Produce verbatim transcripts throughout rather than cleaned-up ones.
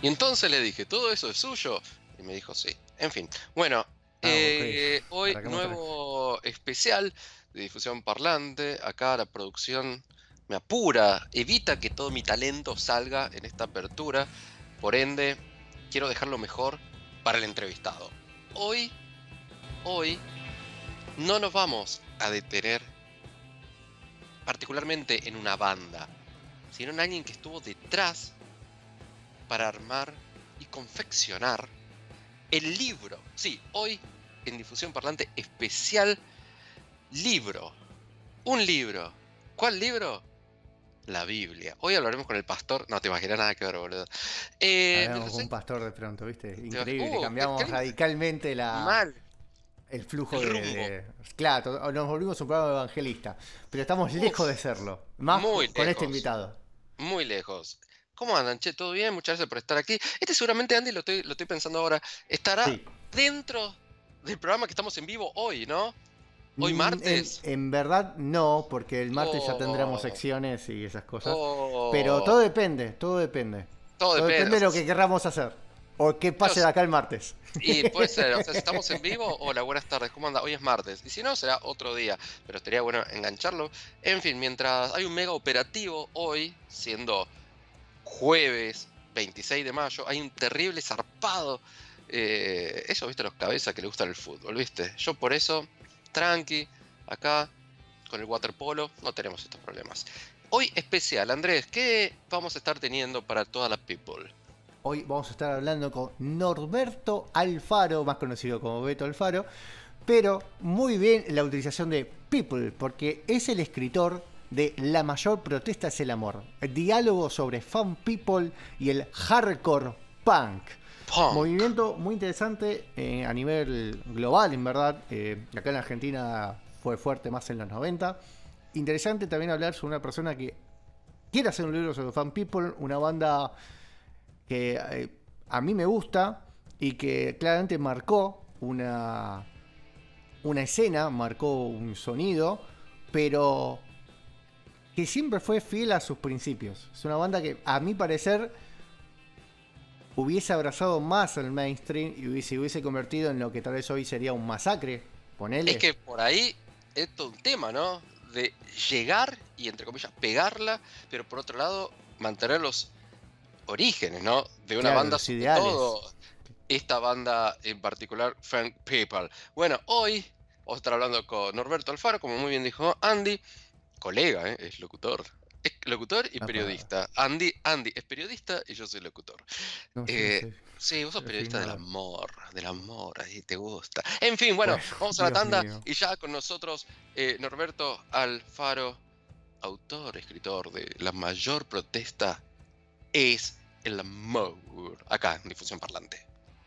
Y entonces le dije, ¿todo eso es suyo? Y me dijo, sí. En fin. Bueno, Ah, ok. eh, hoy Arrancamos otra vez. nuevo especial de difusión parlante. Acá la producción me apura, evita que todo mi talento salga en esta apertura. Por ende, quiero dejarlo mejor para el entrevistado. Hoy, hoy, no nos vamos a detener particularmente en una banda, sino en alguien que estuvo detrás para armar y confeccionar el libro. Sí, hoy en difusión parlante especial libro. Un libro. ¿Cuál libro? La Biblia. Hoy hablaremos con el pastor. No te imaginas nada que ver, boludo. Eh, Hablamos mientras con un él- pastor de pronto, ¿viste? te imag- Increíble. uh, qué, qué Cambiamos lindo. radicalmente la, Mal. el flujo El de, rumbo. de- Claro, to- nos volvimos un programa evangelista. Pero estamos lejos de Uf. serlo. Más Muy co- con este lejos. invitado. Muy lejos. ¿Cómo andan, che? ¿Todo bien? Muchas gracias por estar aquí. Este seguramente, Andy, lo estoy, lo estoy pensando ahora, estará Sí. dentro del programa que estamos en vivo hoy, ¿no? Hoy Mm, En, martes. en verdad no, porque el martes ya tendremos Oh, secciones y esas cosas. Pero oh. todo depende, todo depende. Todo Todo depende. depende O de sea, lo que querramos hacer. O que pero pase de acá el martes. y puede ser, o sea, si estamos en vivo, hola, buenas tardes, ¿cómo anda? Hoy es martes, y si no, será otro día, pero estaría bueno engancharlo. En fin, mientras hay un mega operativo hoy, siendo jueves veintiséis de mayo, hay un terrible zarpado. Eh, eso, viste, los cabezas que le gustan el fútbol, viste. Yo por eso, tranqui, acá, con el waterpolo, no tenemos estos problemas. Hoy especial, Andrés, ¿qué vamos a estar teniendo para toda la people? Hoy vamos a estar hablando con Norberto Alfaro, más conocido como Beto Alfaro, pero muy bien la utilización de people, porque es el escritor de La mayor protesta es el amor, el diálogo sobre fan people y el hardcore punk. Punk. Movimiento muy interesante eh, a nivel global, en verdad. Eh, acá en Argentina fue fuerte más en los noventa. Interesante también hablar sobre una persona que quiere hacer un libro sobre fan people, una banda que eh, a mí me gusta y que claramente marcó una, una escena, marcó un sonido, pero que siempre fue fiel a sus principios. Es una banda que, a mi parecer, hubiese abrazado más al mainstream y hubiese, hubiese convertido en lo que tal vez hoy sería un masacre. Ponele. Es que por ahí es todo un tema, ¿no? De llegar y, entre comillas, pegarla, pero por otro lado, mantener los orígenes, ¿no? De una Claro, banda, los sobre ideales. todo esta banda en particular, Frank People. Bueno, hoy vamos a estar hablando con Norberto Alfaro, como muy bien dijo Andy, colega, ¿eh? Es locutor. Es locutor y Apa. periodista. Andy, Andy es periodista y yo soy locutor. No sé, Eh, no sé. sí, vos sos Al periodista del final. amor, del amor, ahí te gusta. En fin, bueno, Bueno, vamos a la Dios tanda mío. y ya con nosotros eh, Norberto Alfaro, autor, escritor de La mayor protesta es el amor, acá en Difusión Parlante.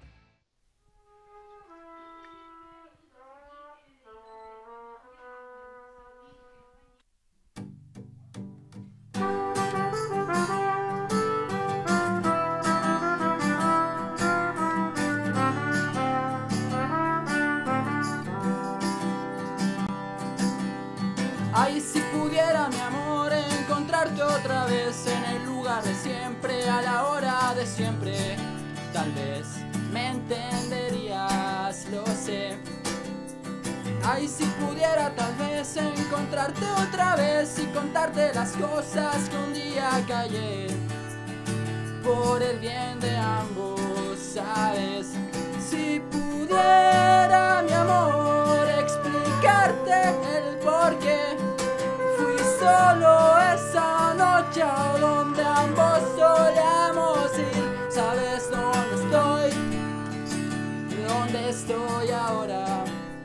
Ay, si pudiera, mi amor, encontrarte otra vez en el lugar de siempre, a la hora de siempre, tal vez me entenderías, lo sé. Ay, si pudiera tal vez encontrarte otra vez y contarte las cosas que un día callé, por el bien de ambos, ¿sabes? Si pudiera, mi amor, explicarte el porqué, fui solo esa noche a donde ambos solíamos ir. ¿Sabes dónde estoy? ¿Dónde estoy ahora?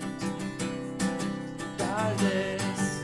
Tal vez.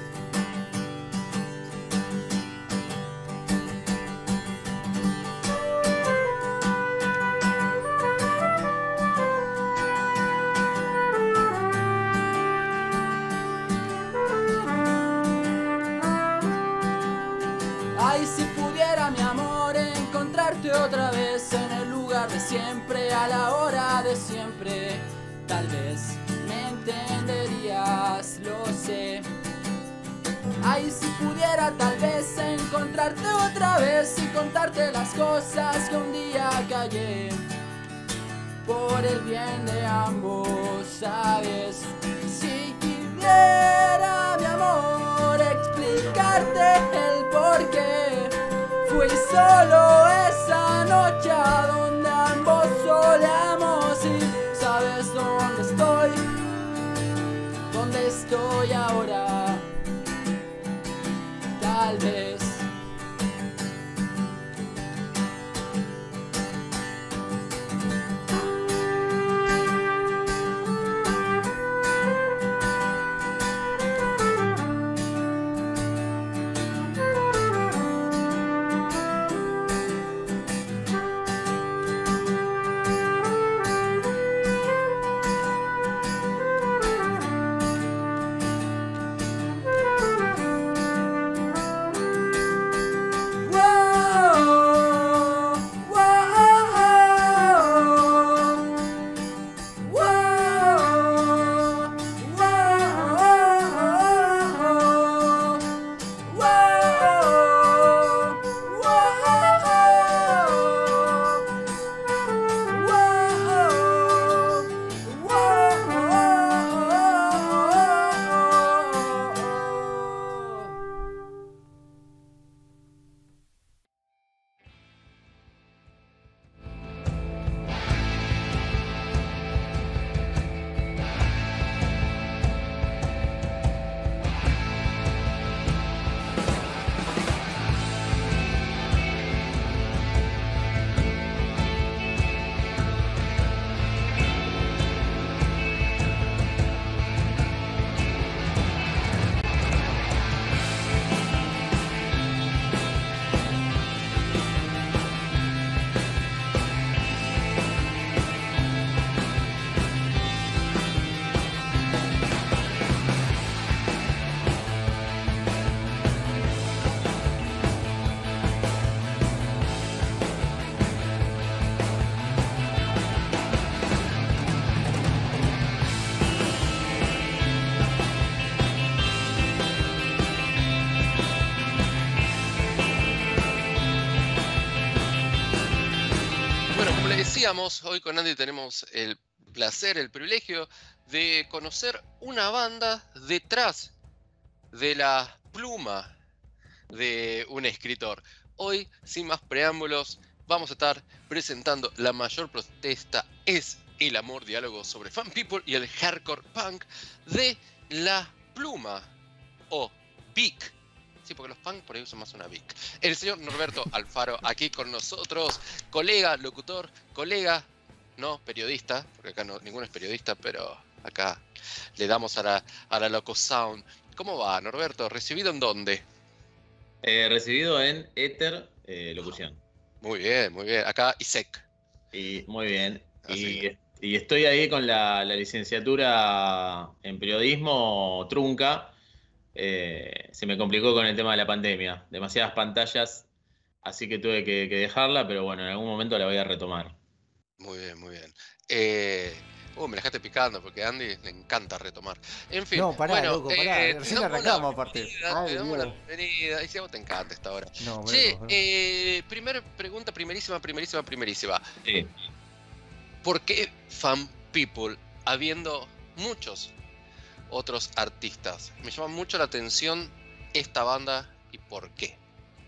Ay, si pudiera, mi amor, encontrarte otra vez en el lugar de siempre, a la hora de siempre, tal vez me entenderías, lo sé. Ay, si pudiera tal vez encontrarte otra vez y contarte las cosas que un día callé. Por el bien de ambos, ¿sabes? Si pudiera, mi amor, explicarte el porqué. Fui solo esa noche a donde ambos soñamos y sabes dónde estoy, dónde estoy ahora. Tal vez hoy con Andy tenemos el placer, el privilegio de conocer una banda detrás de la pluma de un escritor. Hoy, sin más preámbulos, vamos a estar presentando La mayor protesta es el amor, diálogo sobre fan people y el hardcore punk de la pluma o Vic. Sí, porque los punk por ahí usan más una Vic. El señor Norberto Alfaro aquí con nosotros, colega, locutor, colega, no periodista, porque acá no, ninguno es periodista, pero acá le damos a la, a la Loco Sound. ¿Cómo va, Norberto? ¿Recibido en dónde? Eh, recibido en Éter, eh, locución. Muy bien, muy bien. Acá I S E C. Y, muy bien. Así. Y, y estoy ahí con la, la licenciatura en periodismo trunca. Eh, se me complicó con el tema de la pandemia. Demasiadas pantallas, así que tuve que, que dejarla, pero bueno, en algún momento la voy a retomar. Muy bien, muy bien. Eh, uh, me la dejaste picando porque a Andy le encanta retomar. En fin, No, pará, bueno, loco, pará. eh, Recién te damos la arrancamos, aparte. bienvenida, Ay, te damos la Dios. bienvenida. Y si a vos te encanta esta hora. No, me Che, loco, ¿no? eh, primera pregunta, primerísima, primerísima, primerísima. Sí. ¿Por qué Fan People, habiendo muchos otros artistas? Me llama mucho la atención esta banda y por qué.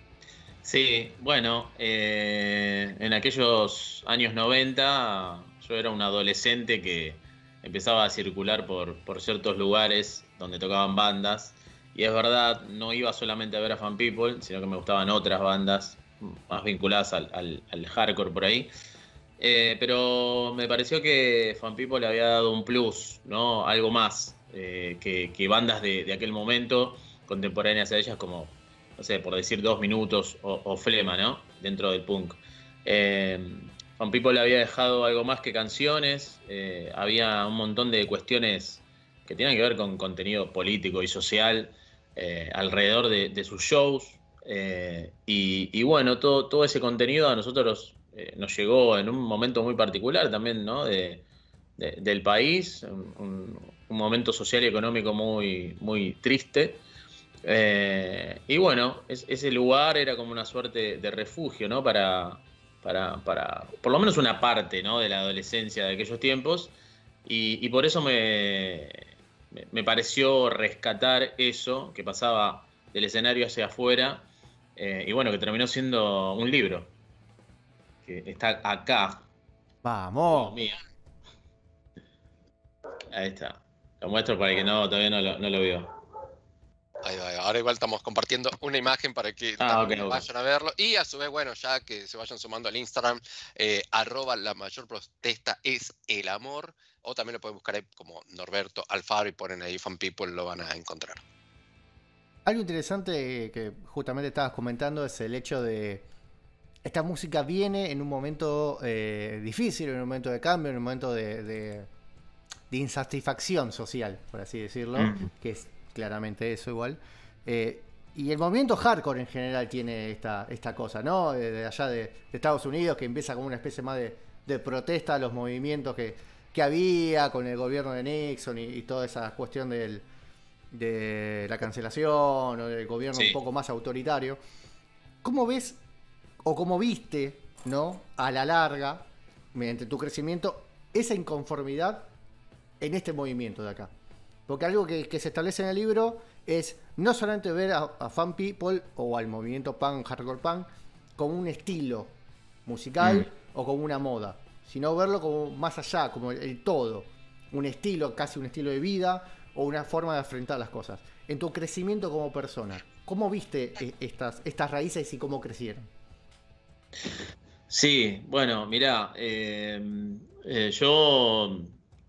Sí, bueno, eh, en aquellos años noventa yo era un adolescente que empezaba a circular por, por ciertos lugares donde tocaban bandas. Y es verdad, no iba solamente a ver a Fan People, sino que me gustaban otras bandas más vinculadas al, al, al hardcore por ahí. Eh, pero me pareció que Fan People le había dado un plus, ¿no? Algo más eh, que, que bandas de, de aquel momento, contemporáneas a ellas, como, no sé, por decir Dos Minutos o, o Flema, ¿no? Dentro del punk. Eh, Fan People había dejado algo más que canciones, eh, había un montón de cuestiones que tienen que ver con contenido político y social eh, alrededor de, de sus shows. Eh, y, y bueno, todo, todo ese contenido a nosotros eh, nos llegó en un momento muy particular también, ¿no? De, de, del país, un, un momento social y económico muy, muy triste. Eh, y bueno, es, ese lugar era como una suerte de refugio, ¿no? Para, para, para por lo menos una parte, ¿no? De la adolescencia de aquellos tiempos. Y, y por eso me, me, me pareció rescatar eso que pasaba del escenario hacia afuera. Eh, y bueno, que terminó siendo un libro. Que está acá. Vamos. Mío. Ahí está. Lo muestro para el que no, todavía no lo, no lo vio. Ahí va, ahí va. Ahora igual estamos compartiendo una imagen para que Ah, también okay, vayan okay. a verlo. Y a su vez, bueno, ya que se vayan sumando al Instagram, eh, arroba la mayor protesta es el amor. O también lo pueden buscar ahí como Norberto Alfaro y ponen ahí Fan People, lo van a encontrar. Algo interesante que justamente estabas comentando es el hecho de... Esta música viene en un momento eh, difícil, en un momento de cambio, en un momento de, de, de insatisfacción social, por así decirlo, Mm. que es claramente eso igual. Eh, y el movimiento hardcore en general tiene esta, esta cosa, ¿no? De, de allá de, de Estados Unidos, que empieza como una especie más de, de protesta a los movimientos que, que había con el gobierno de Nixon y, y toda esa cuestión del, de la cancelación o del gobierno Sí. un poco más autoritario. ¿Cómo ves o cómo viste, ¿no? A la larga, mediante tu crecimiento, esa inconformidad en este movimiento de acá? Porque algo que, que se establece en el libro es no solamente ver a, a Fan People o al movimiento punk, hardcore punk, como un estilo musical Mm. o como una moda, sino verlo como más allá, como el, el todo, un estilo, casi un estilo de vida o una forma de afrontar las cosas. En tu crecimiento como persona, ¿cómo viste eh, estas, estas raíces y cómo crecieron? Sí, bueno, mirá, eh, eh, yo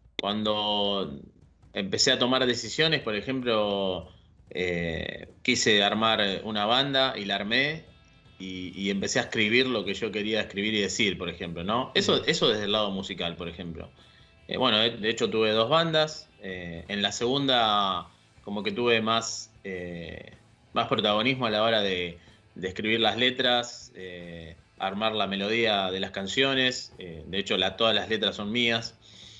cuando empecé a tomar decisiones, por ejemplo, eh, quise armar una banda y la armé y, y empecé a escribir lo que yo quería escribir y decir, por ejemplo, ¿no? Eso, eso desde el lado musical, por ejemplo. Eh, bueno, de, de hecho tuve dos bandas. Eh, en la segunda, como que tuve más, eh, más protagonismo a la hora de, de escribir las letras, eh, armar la melodía de las canciones. Eh, de hecho, la, todas las letras son mías.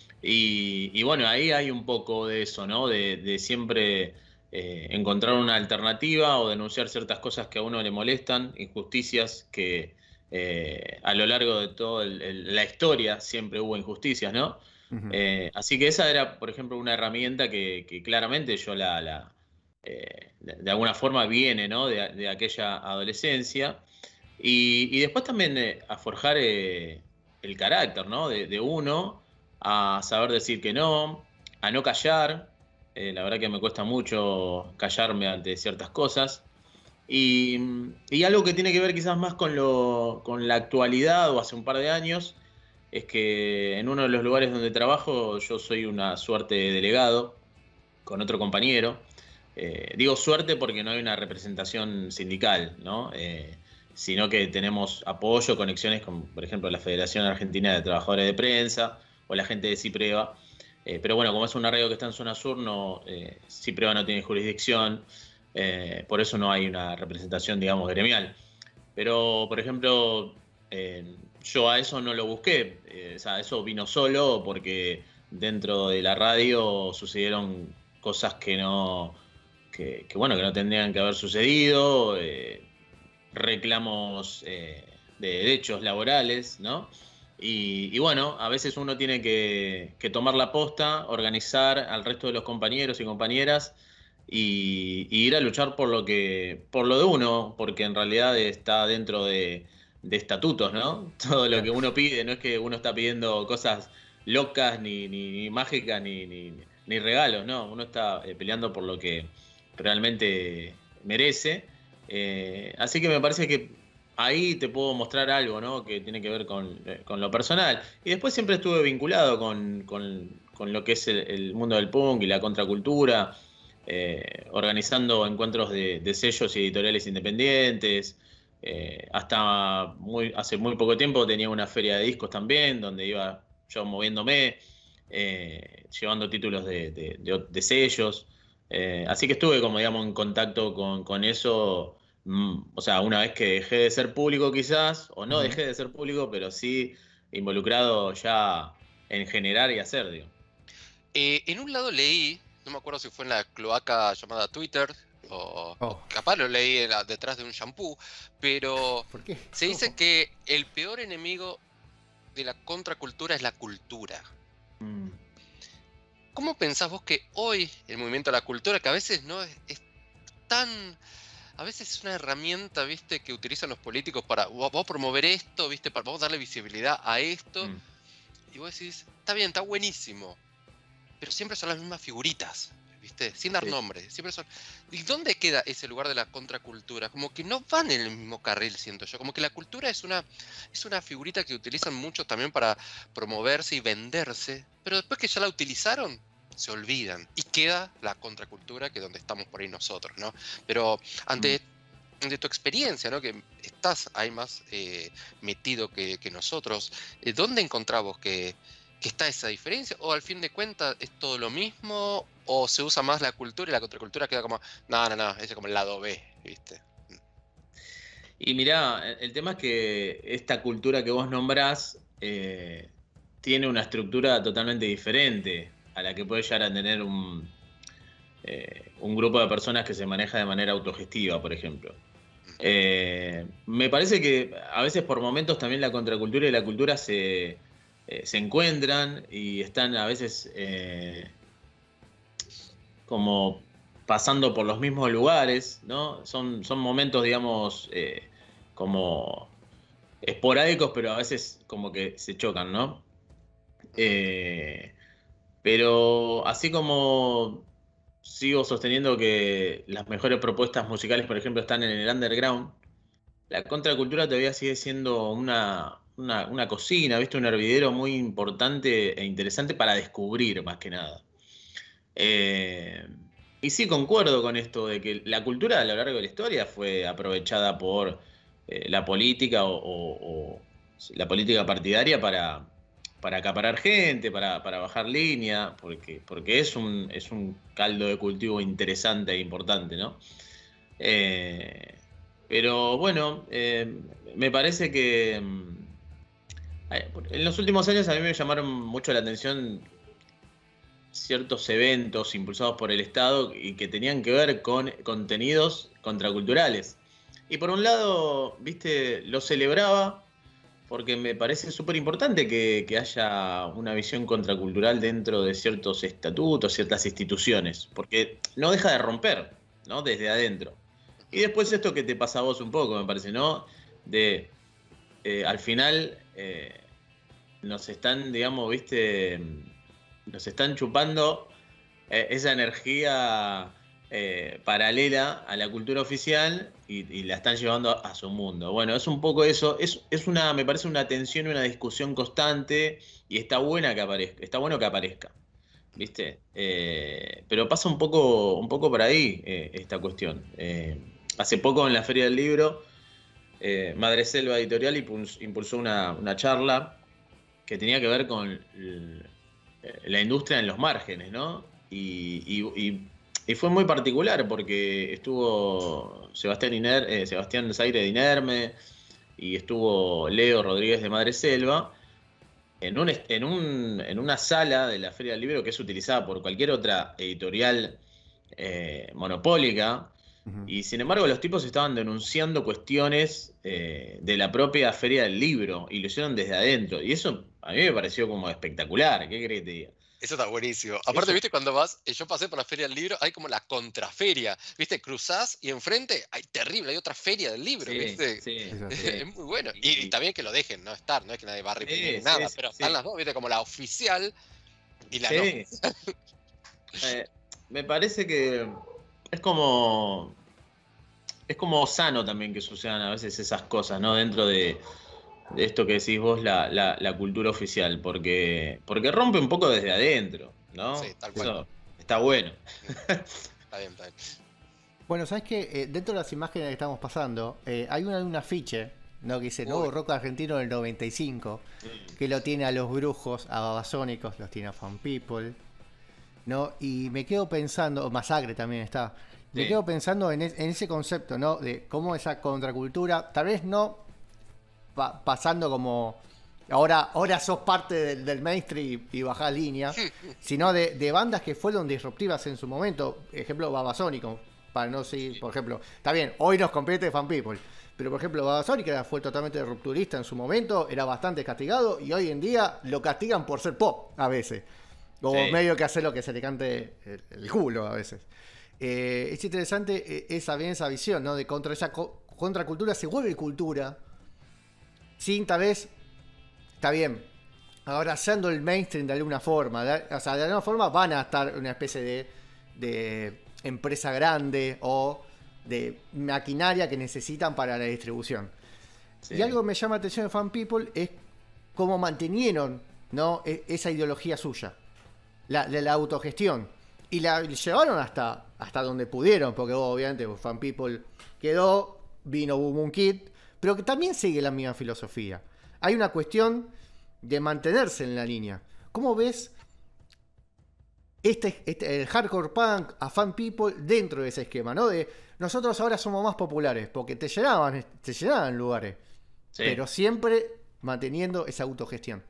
Y, y bueno, ahí hay un poco de eso, ¿no? De, de siempre eh, encontrar una alternativa o denunciar ciertas cosas que a uno le molestan, injusticias que eh, a lo largo de toda la historia siempre hubo injusticias, ¿no? Uh-huh. Eh, así que esa era, por ejemplo, una herramienta que, que claramente yo la, la eh, de, de alguna forma viene, ¿no? de, de aquella adolescencia. Y, y después también eh, a forjar eh, el carácter, ¿no? De, de uno, a saber decir que no, a no callar. Eh, la verdad que me cuesta mucho callarme ante ciertas cosas. Y, y algo que tiene que ver quizás más con, lo, con la actualidad o hace un par de años, es que en uno de los lugares donde trabajo yo soy una suerte de delegado con otro compañero. Eh, digo suerte porque no hay una representación sindical, ¿no? Eh, sino que tenemos apoyo, conexiones con, por ejemplo, la Federación Argentina de Trabajadores de Prensa o la gente de CIPREVA. Eh, pero bueno, como es una radio que está en zona sur, no, eh, CIPREVA no tiene jurisdicción, eh, por eso no hay una representación, digamos, gremial. Pero, por ejemplo, eh, yo a eso no lo busqué, eh, o sea, eso vino solo porque dentro de la radio sucedieron cosas que no, que, que bueno, que no tendrían que haber sucedido, eh, reclamos eh, de derechos laborales, ¿no? Y, y bueno, a veces uno tiene que, que tomar la posta, organizar al resto de los compañeros y compañeras y, y ir a luchar por lo que, por lo de uno, porque en realidad está dentro de, de estatutos, ¿no? Todo lo que uno pide, no es que uno está pidiendo cosas locas, ni, ni, ni mágicas, ni, ni, ni regalos, ¿no? Uno está eh, peleando por lo que realmente merece. Eh, así que me parece que ahí te puedo mostrar algo, ¿no? Que tiene que ver con, con lo personal. Y después siempre estuve vinculado con, con, con lo que es el, el mundo del punk y la contracultura, eh, organizando encuentros de, de sellos y editoriales independientes. Eh, hasta muy, hace muy poco tiempo tenía una feria de discos también, donde iba yo moviéndome, eh, llevando títulos de, de, de, de sellos. Eh, así que estuve como digamos en contacto con, con eso, mm, o sea, una vez que dejé de ser público quizás, o no Uh-huh. dejé de ser público, pero sí involucrado ya en generar y hacer, digo. Eh, en un lado leí, no me acuerdo si fue en la cloaca llamada Twitter, o, Oh. o capaz lo leí en la- detrás de un shampoo, pero ¿Por qué? se dice que el peor enemigo de la contracultura es la cultura. Mm. ¿Cómo pensás vos que hoy el movimiento de la cultura, que a veces no es, es tan... A veces es una herramienta, viste, que utilizan los políticos para... Vamos a promover esto, viste, para, vamos a darle visibilidad a esto. Mm. Y vos decís, está bien, está buenísimo. Pero siempre son las mismas figuritas, viste, sin dar Sí. nombres. Siempre son... ¿Y dónde queda ese lugar de la contracultura? Como que no van en el mismo carril, siento yo. Como que la cultura es una, es una figurita que utilizan muchos también para promoverse y venderse. Pero después que ya la utilizaron, se olvidan. Y queda la contracultura, que es donde estamos por ahí nosotros, ¿no? Pero ante de tu experiencia, ¿no? Que estás ahí más eh, metido que, que nosotros, eh, ¿dónde encontramos que, que está esa diferencia? ¿O al fin de cuentas es todo lo mismo? ¿O se usa más la cultura y la contracultura queda como, no, no, no, ese es como el lado B, ¿viste? Y mirá, el el tema es que esta cultura que vos nombrás eh, tiene una estructura totalmente diferente a la que puede llegar a tener un, eh, un grupo de personas que se maneja de manera autogestiva, por ejemplo. Eh, me parece que a veces por momentos también la contracultura y la cultura se, eh, se encuentran y están a veces eh, como pasando por los mismos lugares, ¿no? Son, son momentos, digamos, eh, como esporádicos, pero a veces como que se chocan, ¿no? Eh, pero así como sigo sosteniendo que las mejores propuestas musicales, por ejemplo, están en el underground, la contracultura todavía sigue siendo una, una, una cocina, ¿viste? Un hervidero muy importante e interesante para descubrir, más que nada. Eh, y sí, concuerdo con esto de que la cultura a lo largo de la historia fue aprovechada por eh, la política o, o, o la política partidaria para, para acaparar gente, para, para bajar línea, porque, porque es, un, es un caldo de cultivo interesante e importante, ¿no? Eh, pero bueno, eh, me parece que mm, en los últimos años a mí me llamaron mucho la atención ciertos eventos impulsados por el Estado y que tenían que ver con contenidos contraculturales. Y por un lado, viste, lo celebraba porque me parece súper importante que, que haya una visión contracultural dentro de ciertos estatutos, ciertas instituciones, porque no deja de romper, ¿no? Desde adentro. Y después esto que te pasa a vos un poco, me parece, ¿no? De, eh, al final, eh, nos están, digamos, viste, nos están chupando eh, esa energía eh, paralela a la cultura oficial y, y la están llevando a, a su mundo. Bueno, es un poco eso, es, es una, me parece una tensión y una discusión constante y está buena que aparezca, está bueno que aparezca, ¿viste? Eh, pero pasa un poco, un poco por ahí eh, esta cuestión. Eh, hace poco en la Feria del Libro, eh, Madreselva Editorial impulsó una, una charla que tenía que ver con el, la industria en los márgenes, ¿no? Y, y, y, y fue muy particular porque estuvo Sebastián, Iner, eh, Sebastián Zaire de Inerme y estuvo Leo Rodríguez de Madreselva en, un, en, un, en una sala de la Feria del Libro que es utilizada por cualquier otra editorial eh, monopólica. Uh-huh. Y sin embargo los tipos estaban denunciando cuestiones eh, de la propia Feria del Libro y lo hicieron desde adentro. Y eso a mí me pareció como espectacular. ¿Qué crees que te diga? Eso está buenísimo. Aparte, eso... viste, cuando vas, yo pasé por la Feria del Libro, hay como la contraferia, viste, cruzás y enfrente hay terrible, hay otra feria del libro, sí, viste. Sí, es, es muy bueno. Y, y, y también que lo dejen no estar, no es que nadie va a reprimir sí, nada, sí, pero sí. están las dos, viste, como la oficial y la sí. no. eh, me parece que es como... Es como sano también que sucedan a veces esas cosas, ¿no? Dentro de, de esto que decís vos, la, la, la cultura oficial, porque, porque rompe un poco desde adentro, ¿no? Sí, tal cual. Eso está bueno. Está bien, está bien. Bueno, ¿sabes qué? Eh, dentro de las imágenes que estamos pasando, eh, hay una, un afiche, ¿no? Que dice Nuevo Rock Argentino del noventa y cinco, mm. que lo tiene a Los Brujos, a Babasónicos, los tiene a Fan People, ¿no? Y me quedo pensando, o Masacre también está... Me sí. quedo pensando en, es, en ese concepto, ¿no? De cómo esa contracultura, tal vez no pa pasando como ahora, ahora sos parte del, del mainstream y, y bajás línea, sino de, de bandas que fueron disruptivas en su momento. Ejemplo, Babasónico. para no seguir, por ejemplo, está bien, hoy nos compete Fan People, pero por ejemplo Babasónicos, que era, fue totalmente rupturista en su momento, era bastante castigado y hoy en día lo castigan por ser pop a veces, o sí. medio que hacer lo que se le cante el, el culo a veces. Eh, es interesante eh, esa bien esa visión, ¿no? De contra esa co contracultura se vuelve cultura, sin tal vez, está bien, abrazando el mainstream de alguna forma, de, o sea, de alguna forma van a estar una especie de, de empresa grande o de maquinaria que necesitan para la distribución. Sí. Y algo que me llama la atención de Fan People es cómo mantenieron, ¿no? E esa ideología suya, la, la, la autogestión, y la llevaron hasta, hasta donde pudieron, porque oh, obviamente Fan People quedó, vino Boom Boom Kid, pero que también sigue la misma filosofía. Hay una cuestión de mantenerse en la línea. ¿Cómo ves este, este el hardcore punk a Fan People dentro de ese esquema, ¿no? De nosotros ahora somos más populares porque te llenaban, te llenaban lugares, sí. pero siempre manteniendo esa autogestión.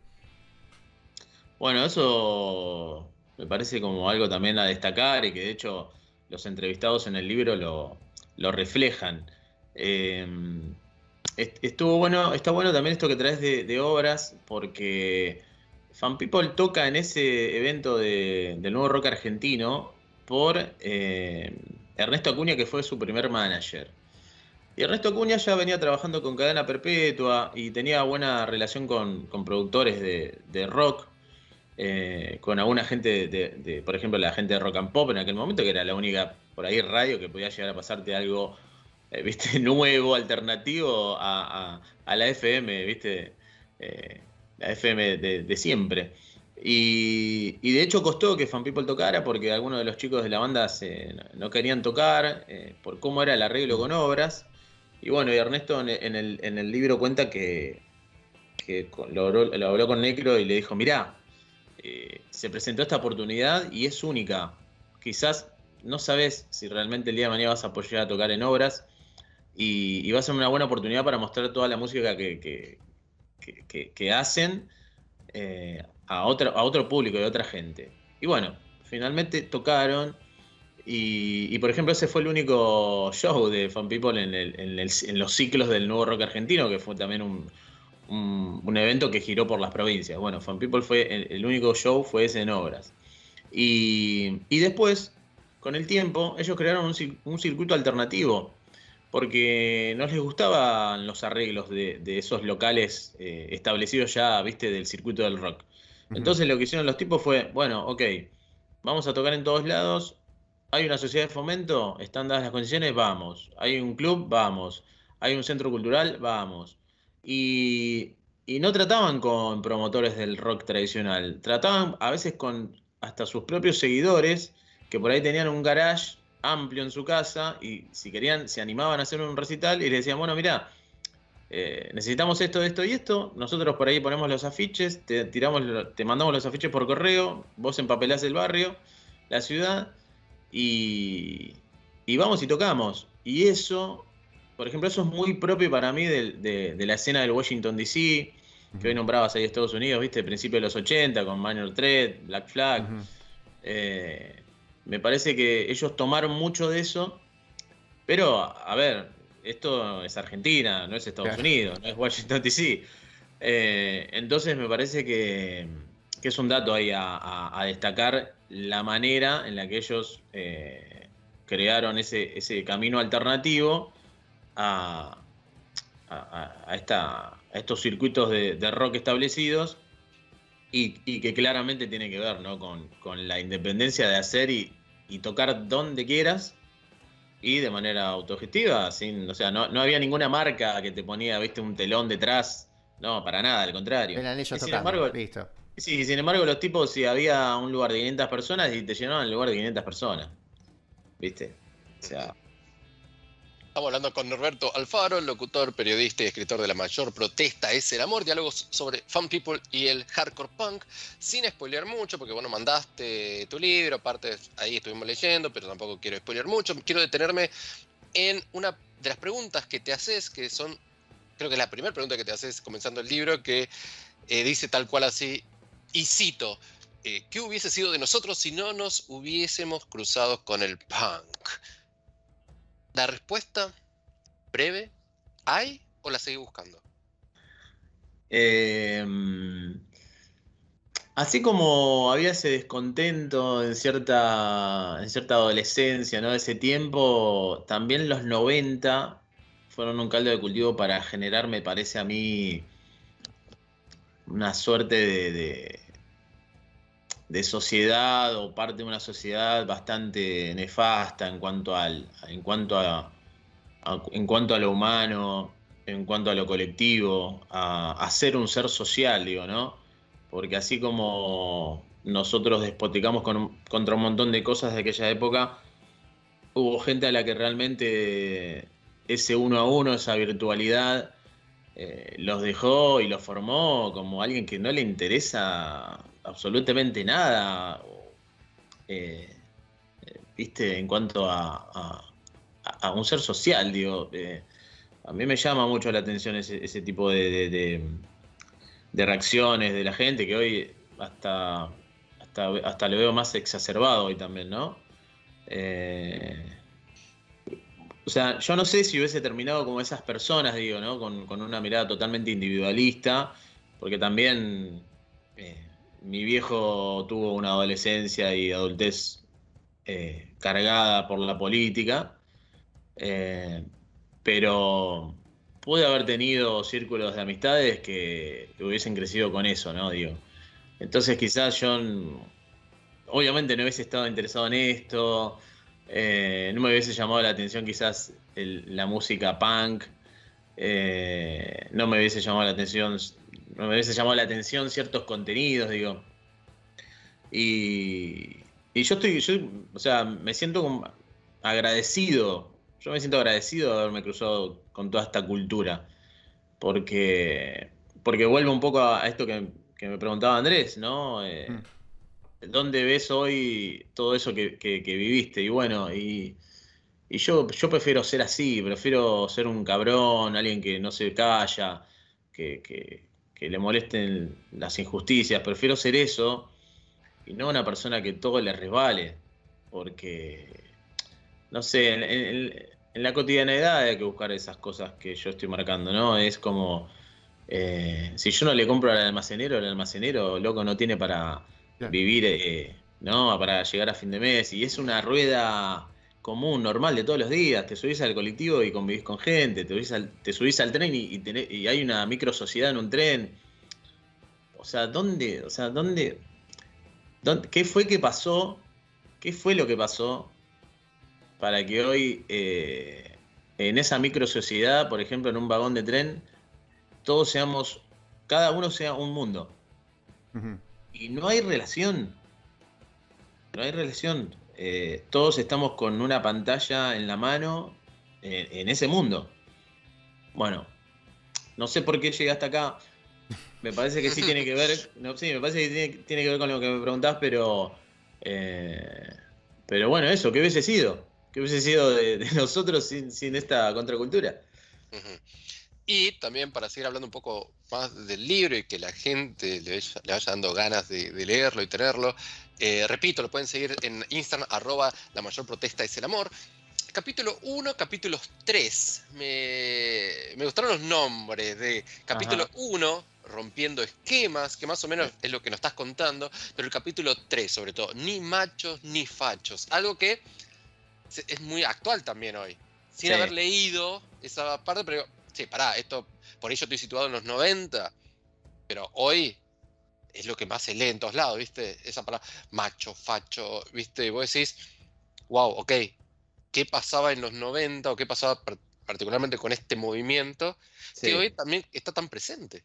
Bueno, eso me parece como algo también a destacar y que de hecho los entrevistados en el libro lo, lo reflejan. Eh, Estuvo bueno, está bueno también esto que traes de, de obras, porque Fan People toca en ese evento de, del nuevo rock argentino por eh, Ernesto Acuña, que fue su primer manager. Y Ernesto Acuña ya venía trabajando con Cadena Perpetua y tenía buena relación con, con productores de, de rock, eh, con alguna gente, de, de, de, por ejemplo, la gente de Rock and Pop en aquel momento, que era la única por ahí radio que podía llegar a pasarte algo Eh, ¿viste? Nuevo, alternativo a, a, a la F M, ¿viste? Eh, la F M de, de siempre. Y, y de hecho costó que Fan People tocara porque algunos de los chicos de la banda se, no querían tocar eh, por cómo era el arreglo con obras. Y bueno, y Ernesto en el, en el libro cuenta que, que lo, lo habló con Necro y le dijo, mirá, eh, se presentó esta oportunidad y es única. Quizás no sabes si realmente el día de mañana vas a apoyar a tocar en obras. Y, y va a ser una buena oportunidad para mostrar toda la música que, que, que, que, que hacen eh, a, otro, a otro público y a otra gente. Y bueno, finalmente tocaron y, y por ejemplo ese fue el único show de Fan People en, el, en, el, en los ciclos del nuevo rock argentino, que fue también un, un, un evento que giró por las provincias. Bueno, Fan People fue el, el único show fue ese en obras. Y, y después, con el tiempo, ellos crearon un, un circuito alternativo, porque no les gustaban los arreglos de, de esos locales eh, establecidos ya, viste, del circuito del rock. Entonces uh-huh. lo que hicieron los tipos fue, bueno, ok, vamos a tocar en todos lados, hay una sociedad de fomento, están dadas las condiciones, vamos. Hay un club, vamos. Hay un centro cultural, vamos. Y, y no trataban con promotores del rock tradicional, trataban a veces con hasta sus propios seguidores, que por ahí tenían un garage amplio en su casa y si querían se animaban a hacer un recital y le decían, bueno, mirá, eh, necesitamos esto, esto y esto, nosotros por ahí ponemos los afiches, te, tiramos, te mandamos los afiches por correo, vos empapelás el barrio, la ciudad y, y vamos y tocamos. Y eso, por ejemplo, eso es muy propio para mí de, de, de la escena del Washington D C, que hoy nombrabas ahí Estados Unidos, viste, principio de los ochenta con Minor Threat, Black Flag. Uh-huh. eh, Me parece que ellos tomaron mucho de eso, pero, a ver, esto es Argentina, no es Estados claro. Unidos, no es Washington D C. Eh, entonces me parece que, que es un dato ahí a, a, a destacar la manera en la que ellos eh, crearon ese, ese camino alternativo a, a, a, esta, a estos circuitos de, de rock establecidos y, y que claramente tiene que ver, ¿no? con, con la independencia de hacer y y tocar donde quieras y de manera autogestiva, sin, o sea, no, no había ninguna marca que te ponía, viste, un telón detrás, no, para nada, al contrario. Eran ellos y sin tocando, embargo, listo. Sí, sin embargo, los tipos, si había un lugar de quinientas personas y te llenaban el lugar de quinientas personas, viste, o sea... Estamos hablando con Norberto Alfaro, locutor, periodista y escritor de La Mayor Protesta es el Amor, diálogos sobre Fan People y el hardcore punk, sin spoilear mucho, porque bueno, mandaste tu libro, aparte ahí estuvimos leyendo, pero tampoco quiero spoilear mucho. Quiero detenerme en una de las preguntas que te haces, que son, creo que es la primera pregunta que te haces comenzando el libro, que eh, dice tal cual así, y cito, eh, ¿qué hubiese sido de nosotros si no nos hubiésemos cruzado con el punk? ¿La respuesta breve hay o la seguís buscando? Eh, así como había ese descontento en cierta, en cierta adolescencia, ¿no? De ese tiempo, también los noventa fueron un caldo de cultivo para generar, me parece a mí, una suerte de, de, de sociedad o parte de una sociedad bastante nefasta en cuanto al, en cuanto a, a en cuanto a lo humano, en cuanto a lo colectivo, a, a ser un ser social, digo, ¿no? Porque así como nosotros despoticamos con, contra un montón de cosas de aquella época, hubo gente a la que realmente ese uno a uno, esa virtualidad, eh, los dejó y los formó como alguien que no le interesa absolutamente nada, eh, ¿viste? En cuanto a, a, a un ser social, digo. Eh, a mí me llama mucho la atención ese, ese tipo de, de, de, de reacciones de la gente, que hoy hasta, hasta, hasta lo veo más exacerbado hoy también, ¿no? Eh, o sea, yo no sé si hubiese terminado como esas personas, digo, ¿no? Con, con una mirada totalmente individualista, porque también eh, mi viejo tuvo una adolescencia y adultez eh, cargada por la política, eh, pero pude haber tenido círculos de amistades que hubiesen crecido con eso, ¿no? Digo. Entonces quizás yo obviamente no hubiese estado interesado en esto, eh, no me hubiese llamado la atención quizás el, la música punk, eh, no me hubiese llamado la atención, no me hubiese llamado la atención ciertos contenidos, digo. Y, y yo estoy, yo, o sea, me siento como agradecido, yo me siento agradecido de haberme cruzado con toda esta cultura, porque, porque vuelvo un poco a esto que, que me preguntaba Andrés, ¿no? Eh, mm. ¿Dónde ves hoy todo eso que, que, que viviste? Y bueno, y, y yo, yo prefiero ser así, prefiero ser un cabrón, alguien que no se calla, que, que, que le molesten las injusticias, prefiero ser eso y no una persona que todo le resbale, porque, no sé, en, en, en la cotidianeidad hay que buscar esas cosas que yo estoy marcando, ¿no? Es como, eh, si yo no le compro al almacenero, el almacenero, loco, no tiene para... Claro. Vivir, eh, ¿no? Para llegar a fin de mes. Y es una rueda común, normal de todos los días. Te subís al colectivo y convivís con gente. Te subís al, te subís al tren y, y, tenés, y hay una micro sociedad en un tren. O sea, ¿dónde? O sea, ¿dónde, dónde? ¿Qué fue que pasó? ¿Qué fue lo que pasó para que hoy, eh, en esa micro sociedad, por ejemplo, en un vagón de tren, todos seamos, cada uno sea un mundo? Uh-huh. Y no hay relación, no hay relación. Eh, todos estamos con una pantalla en la mano eh, en ese mundo. Bueno, no sé por qué llegué hasta acá. Me parece que sí tiene que ver, no, sí, me parece que tiene, tiene que ver con lo que me preguntás, pero, eh, pero bueno, eso, ¿qué hubiese sido? ¿Qué hubiese sido de, de nosotros sin, sin esta contracultura? Uh-huh. Y también para seguir hablando un poco más del libro y que la gente le vaya, le vaya dando ganas de, de leerlo y tenerlo, eh, repito, lo pueden seguir en Instagram, arroba la mayor protesta es el amor. Capítulo uno, capítulos tres. Me, me gustaron los nombres de capítulo uno, rompiendo esquemas, que más o menos es lo que nos estás contando, pero el capítulo tres sobre todo, ni machos ni fachos. Algo que es muy actual también hoy. Sin sí. haber leído esa parte, pero... Sí, pará, esto, por ello estoy situado en los noventa, pero hoy es lo que más se lee en todos lados, ¿viste? Esa palabra, macho, facho, ¿viste? Y vos decís, wow, ok, ¿qué pasaba en los noventa o qué pasaba particularmente con este movimiento sí. que hoy también está tan presente?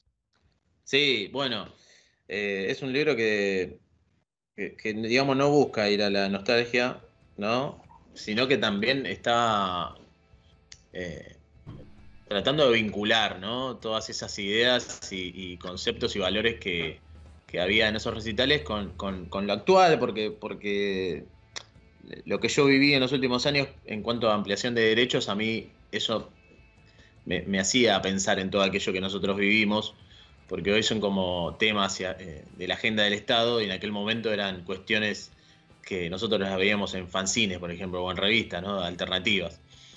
Sí, bueno, eh, es un libro que, que, que, digamos, no busca ir a la nostalgia, ¿no? Sino que también está... Eh, tratando de vincular, ¿no? Todas esas ideas y, y conceptos y valores que, que había en esos recitales con, con, con lo actual, porque, porque lo que yo viví en los últimos años en cuanto a ampliación de derechos, a mí eso me, me hacía pensar en todo aquello que nosotros vivimos, porque hoy son como temas eh, de la agenda del Estado y en aquel momento eran cuestiones que nosotros las veíamos en fanzines, por ejemplo, o en revistas, ¿no? Alternativas.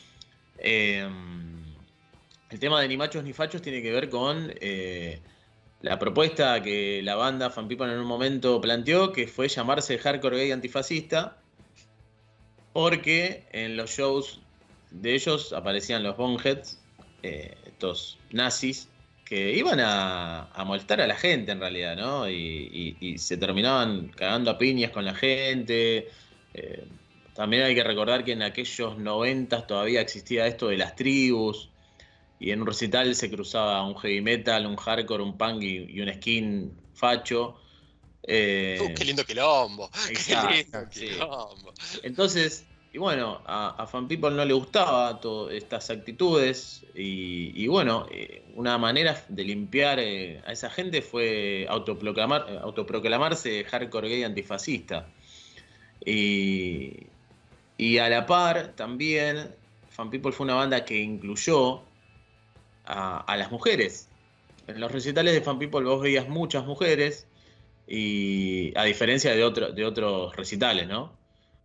Eh, el tema de Ni Machos Ni Fachos tiene que ver con eh, la propuesta que la banda Fan People en un momento planteó, que fue llamarse Hardcore Gay Antifascista, porque en los shows de ellos aparecían los Boneheads, eh, estos nazis, que iban a, a molestar a la gente en realidad, ¿no? Y, y, y se terminaban cagando a piñas con la gente. Eh, también hay que recordar que en aquellos noventas todavía existía esto de las tribus, y en un recital se cruzaba un heavy metal, un hardcore, un punk y, y un skin facho. Eh, uh, ¡Qué lindo quilombo! Exacto, ¡Qué lindo sí. quilombo! Entonces, y bueno, a, a Fan People no le gustaba todas estas actitudes y, y bueno, eh, una manera de limpiar eh, a esa gente fue autoproclamar, autoproclamarse hardcore gay antifascista. Y, y a la par también Fan People fue una banda que incluyó a, a las mujeres. En los recitales de Fan People vos veías muchas mujeres, y a diferencia de, otro, de otros recitales, ¿no?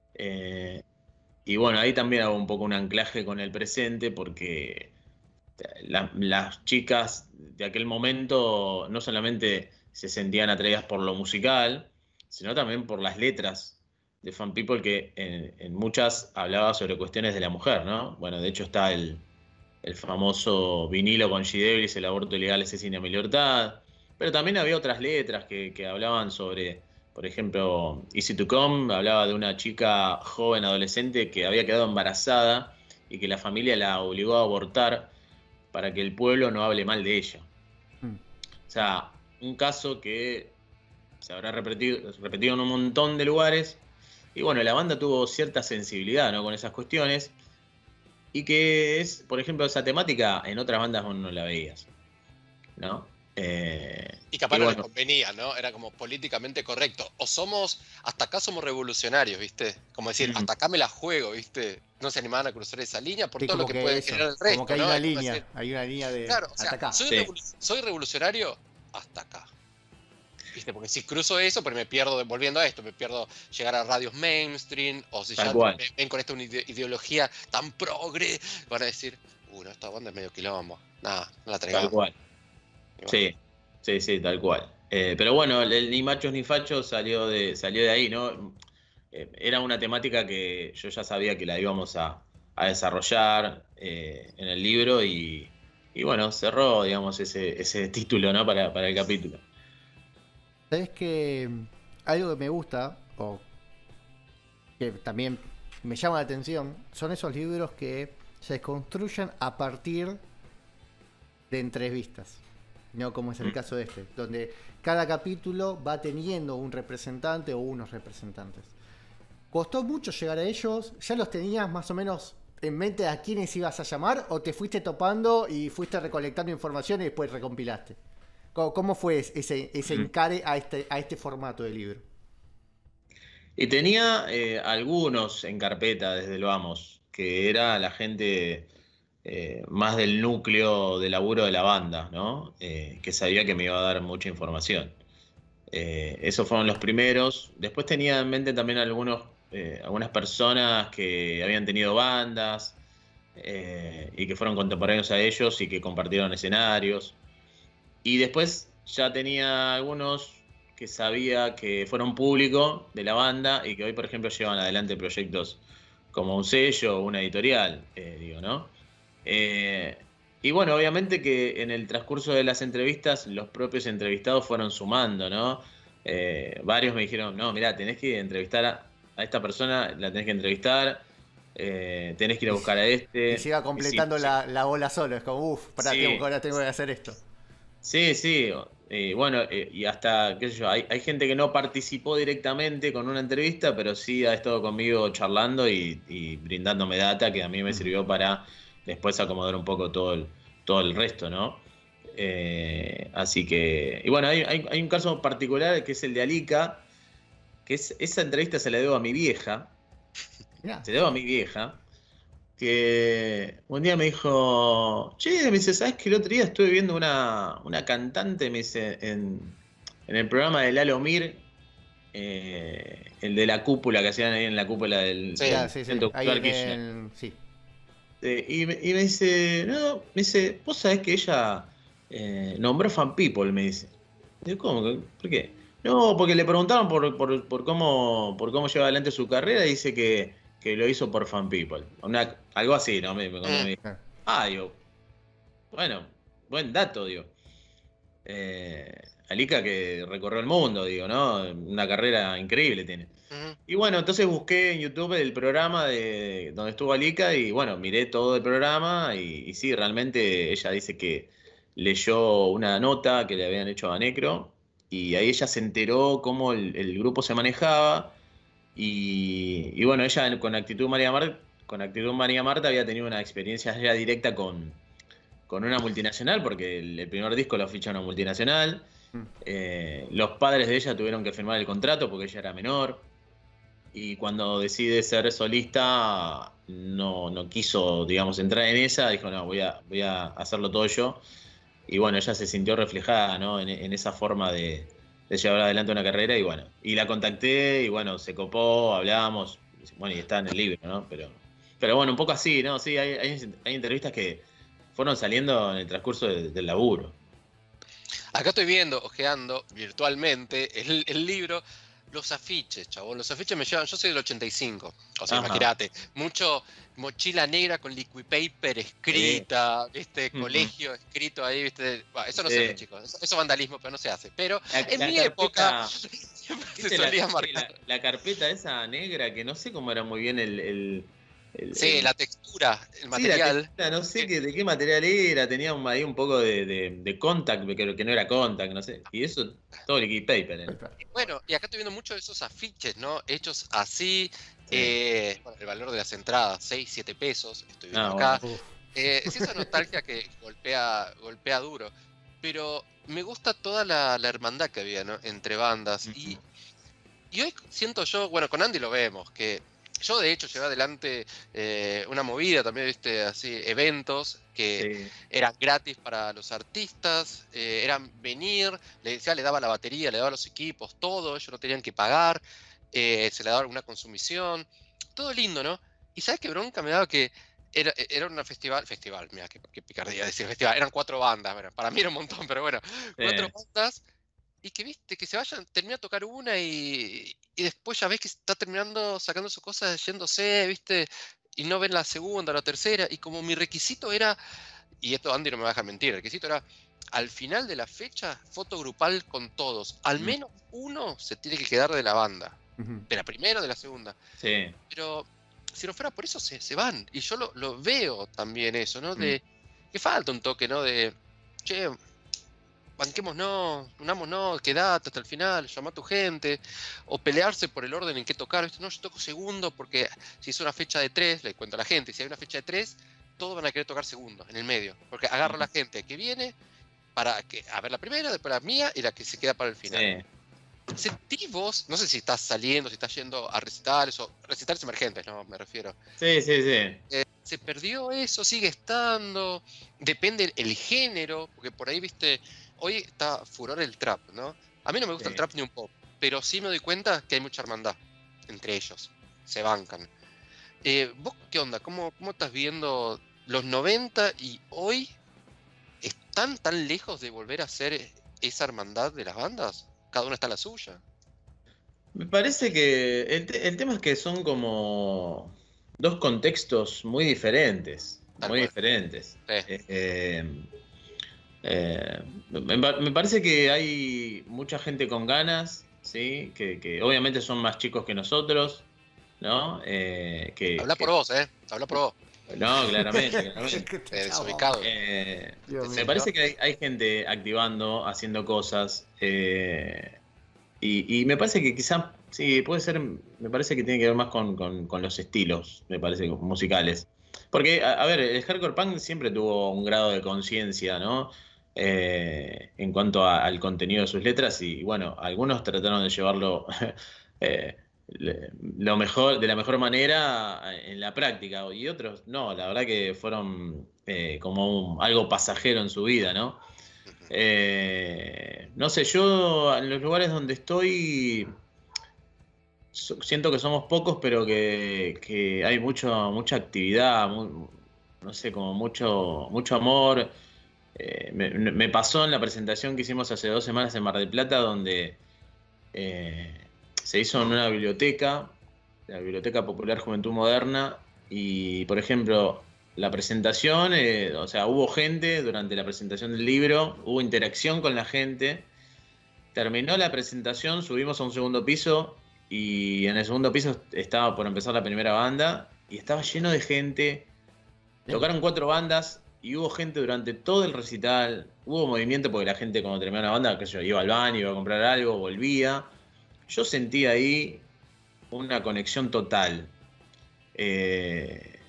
Eh, y bueno, ahí también hago un poco un anclaje con el presente, porque la, las chicas de aquel momento no solamente se sentían atraídas por lo musical, sino también por las letras de Fan People, que en, en muchas hablaba sobre cuestiones de la mujer, ¿no? Bueno, de hecho está el, el famoso vinilo con G. Davis, el aborto ilegal asesina mi libertad, pero también había otras letras que, que hablaban sobre, por ejemplo, Easy to Come, hablaba de una chica joven, adolescente, que había quedado embarazada y que la familia la obligó a abortar para que el pueblo no hable mal de ella. Mm. O sea, un caso que se habrá repetido, repetido en un montón de lugares. Y bueno, la banda tuvo cierta sensibilidad, ¿no?, con esas cuestiones. Y que es, por ejemplo, esa temática en otras bandas vos no la veías, ¿no? Eh, y capaz y no bueno, les convenía, ¿no? Era como políticamente correcto. O somos, hasta acá somos revolucionarios, ¿viste? Como decir, Mm. hasta acá me la juego, ¿viste? No se animaban a cruzar esa línea por Sí, todo lo como que, que puede eso, generar el resto, como que hay ¿no? una Es como línea, decir, hay una línea de claro, o sea, hasta acá. soy, Sí. revolu- soy revolucionario hasta acá. ¿Viste? Porque si cruzo eso, pero me pierdo, volviendo a esto, me pierdo llegar a radios mainstream, o si Tal ya cual. me ven con esta una ide- ideología tan progre, van a decir, uh, no, esta banda es medio quilombo. Nada, no la Tal traigamos. cual. Y bueno, Sí, sí, sí, tal cual. Eh, pero bueno, el Ni Machos Ni Fachos salió de, salió de ahí, ¿no? Eh, era una temática que yo ya sabía que la íbamos a, a desarrollar eh, en el libro, y, y bueno, cerró, digamos, ese, ese título, ¿no?, para, para el capítulo. ¿Sabes que algo que me gusta, o que también me llama la atención, son esos libros que se construyen a partir de entrevistas? No como es el Mm. caso de este, donde cada capítulo va teniendo un representante o unos representantes. ¿Costó mucho llegar a ellos? ¿Ya los tenías más o menos en mente a quiénes ibas a llamar? ¿O te fuiste topando y fuiste recolectando información y después recompilaste? ¿Cómo, cómo fue ese, ese encare a este, a este formato de libro? Y tenía eh, algunos en carpeta desde el vamos, que era la gente eh, más del núcleo de laburo de la banda, ¿no? Eh, que sabía que me iba a dar mucha información. Eh, esos fueron los primeros. Después tenía en mente también algunos, eh, algunas personas que habían tenido bandas eh, y que fueron contemporáneos a ellos y que compartieron escenarios. Y después ya tenía algunos que sabía que fueron público de la banda y que hoy, por ejemplo, llevan adelante proyectos como un sello o una editorial, eh, digo, ¿no? Eh, y bueno, obviamente que en el transcurso de las entrevistas los propios entrevistados fueron sumando, ¿no? Eh, varios me dijeron, no, mirá, tenés que entrevistar a, a esta persona, la tenés que entrevistar, eh, tenés que ir a buscar a este. Y siga completando Y sí, la, la bola solo, es como, uff, pará, Sí. tengo, ahora tengo que hacer esto. Sí, sí, eh, bueno, eh, y hasta, qué sé yo, hay, hay gente que no participó directamente con una entrevista, pero sí ha estado conmigo charlando y, y brindándome data que a mí me sirvió para después acomodar un poco todo el, todo el resto, ¿no? Eh, así que, y bueno, hay, hay, hay un caso particular que es el de Alica, que es, esa entrevista se la debo a mi vieja, Mirá. se la debo a mi vieja, que un día me dijo, che, me dice, ¿sabes que el otro día estuve viendo una, una cantante, me dice, en, en el programa de Lalo Mir, eh, el de la cúpula, que hacían ahí en la cúpula del, Sí, del Ya, sí, sí, Centro ahí Cultural en Kirchner? el- sí. Eh, y, me, y me dice, no, me dice, vos sabés que ella eh, nombró Fan People, me dice. Digo, ¿cómo? ¿Por qué? No, porque le preguntaron por, por, por cómo, por cómo lleva adelante su carrera y dice que, que lo hizo por Fan People. Una, algo así, ¿no? Me, me, cuando me dijo. Ah, digo, bueno, buen dato, digo. Eh, Alika que recorrió el mundo, digo, ¿no? Una carrera increíble tiene. Uh-huh. Y bueno, entonces busqué en YouTube el programa de donde estuvo Alika y bueno, miré todo el programa y, y sí, realmente ella dice que leyó una nota que le habían hecho a Necro y ahí ella se enteró cómo el, el grupo se manejaba y, y bueno, ella con Actitud María Marta, con Actitud María Marta había tenido una experiencia ya directa con, con una multinacional porque el, el primer disco lo ficha una multinacional. Eh, los padres de ella tuvieron que firmar el contrato porque ella era menor y cuando decide ser solista no, no quiso, digamos, entrar en esa, dijo no, voy a, voy a hacerlo todo yo y bueno, ella se sintió reflejada, ¿no? en, en esa forma de, de llevar adelante una carrera y bueno, y la contacté y bueno, se copó, hablamos, bueno, y está en el libro, ¿no? Pero, pero bueno, un poco así, ¿no? Sí, hay, hay, hay entrevistas que fueron saliendo en el transcurso de, del laburo. Acá estoy viendo, ojeando virtualmente el, el libro, los afiches, chabón. Los afiches me llevan, yo soy del ochenta y cinco, o sea, ajá, imagínate, mucho mochila negra con liquid paper escrita, sí. ¿Viste? Uh-huh. Colegio escrito ahí, ¿viste? Bueno, eso no sí. se hace, chicos, eso, eso es vandalismo, pero no se hace. Pero la, en la mi carpeta, época siempre se solía la, marcar. La, la carpeta esa negra, que no sé cómo era muy bien el... el... El, sí, el... la textura, el material. Sí, la textura, no sé qué, de qué material era, tenía ahí un poco de, de, de contact, que, que no era contact, no sé. Y eso, todo liquid paper. ¿eh? Bueno, y acá estoy viendo muchos de esos afiches, ¿no? Hechos así. Sí. Eh, bueno, el valor de las entradas, seis, siete pesos, estoy viendo ah, acá. Bueno. Eh, es esa nostalgia que golpea, golpea duro. Pero me gusta toda la, la hermandad que había, ¿no? Entre bandas. Uh-huh. y, y hoy siento yo, bueno, con Andy lo vemos, que yo de hecho llevé adelante eh, una movida también, viste, así, eventos que sí. eran gratis para los artistas, eh, eran venir, le decía, le daba la batería, le daba los equipos, todo, ellos no tenían que pagar, eh, se le daba alguna consumición, todo lindo, ¿no? Y ¿sabes qué bronca me daba? Que era, era una festival, festival, mira, qué, qué picardía decir festival, eran cuatro bandas, bueno, para mí era un montón, pero bueno, sí. cuatro bandas. Y que viste, que se vayan, termina a tocar una y, y después ya ves que está terminando sacando sus cosas, yéndose, viste, y no ven la segunda, la tercera, y como mi requisito era, y esto Andy no me va a dejar mentir, el requisito era, al final de la fecha, foto grupal con todos, al menos uno se tiene que quedar de la banda, uh-huh. de la primera o de la segunda, sí. pero si no fuera por eso se, se van, y yo lo, lo veo también eso, ¿no? De uh-huh. que falta un toque, ¿no? De, che, banquémonos, unámonos, quedate hasta el final, llama a tu gente, o pelearse por el orden en que tocar. ¿Viste? No, yo toco segundo porque si es una fecha de tres, le cuento a la gente, si hay una fecha de tres, todos van a querer tocar segundo, en el medio, porque agarro a la gente que viene para que, a ver la primera, después la mía y la que se queda para el final. Sí. Sentís vos, no sé si estás saliendo, si estás yendo a recitales, o recitales emergentes, no, me refiero. Sí, sí, sí. Eh, ¿Se perdió eso? ¿Sigue estando? Depende el género, porque por ahí, viste... Hoy está furor el trap, ¿no? A mí no me gusta sí. el trap ni un pop, pero sí me doy cuenta que hay mucha hermandad entre ellos. Se bancan. Eh, ¿Vos qué onda? ¿Cómo, ¿Cómo estás viendo los noventa y hoy? ¿Están tan lejos de volver a ser esa hermandad de las bandas? ¿Cada una está a la suya? Me parece que el, te- el tema es que son como dos contextos muy diferentes. Tal muy cual. diferentes. Sí. Eh, eh, Eh, me, me parece que hay mucha gente con ganas, ¿sí? Que, que obviamente son más chicos que nosotros, ¿no? Eh, que, Habla que... por vos, ¿eh? Habla por vos. No, claramente, claramente. Eh, desubicado. Eh, me parece que hay, hay gente activando, haciendo cosas, eh, y, y me parece que quizás, sí, puede ser, me parece que tiene que ver más con, con, con los estilos, me parece, musicales. Porque, a, a ver, el hardcore punk siempre tuvo un grado de conciencia, ¿no? Eh, en cuanto a, al contenido de sus letras y bueno, algunos trataron de llevarlo eh, le, lo mejor, de la mejor manera en la práctica y otros no, la verdad que fueron eh, como un, algo pasajero en su vida, ¿no? Eh, no sé, yo en los lugares donde estoy so, siento que somos pocos pero que, que hay mucho, mucha actividad, muy, no sé, como mucho, mucho amor. Eh, me, me pasó en la presentación que hicimos hace dos semanas en Mar del Plata, donde eh, se hizo en una biblioteca, la Biblioteca Popular Juventud Moderna, y por ejemplo, la presentación, eh, o sea, hubo gente durante la presentación del libro, hubo interacción con la gente, terminó la presentación, subimos a un segundo piso, y en el segundo piso estaba por empezar la primera banda, y estaba lleno de gente, tocaron cuatro bandas, y hubo gente durante todo el recital, hubo movimiento porque la gente cuando terminó la banda, qué sé yo, iba al baño, iba a comprar algo, volvía. Yo sentí ahí una conexión total. Eh,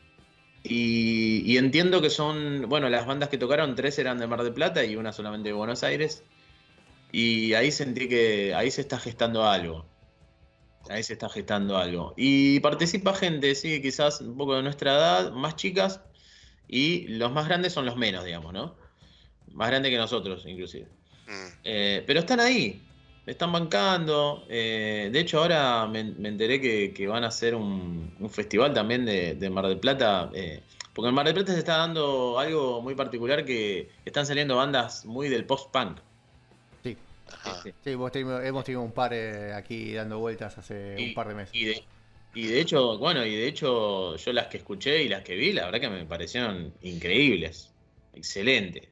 y, y entiendo que son, bueno, las bandas que tocaron, tres eran de Mar del Plata y una solamente de Buenos Aires. Y ahí sentí que ahí se está gestando algo. Ahí se está gestando algo. Y participa gente, sí, quizás un poco de nuestra edad, más chicas. Y los más grandes son los menos, digamos, ¿no? Más grandes que nosotros, inclusive. Mm. Eh, pero están ahí, están bancando. Eh, de hecho, ahora me, me enteré que, que van a hacer un, un festival también de, de Mar del Plata. Eh, porque en Mar del Plata se está dando algo muy particular, que están saliendo bandas muy del post-punk. Sí. Este. Sí, hemos tenido, hemos tenido un par eh, aquí dando vueltas hace y, un par de meses. Y de, Y de hecho, bueno, y de hecho yo las que escuché y las que vi, la verdad que me parecieron increíbles. Excelente.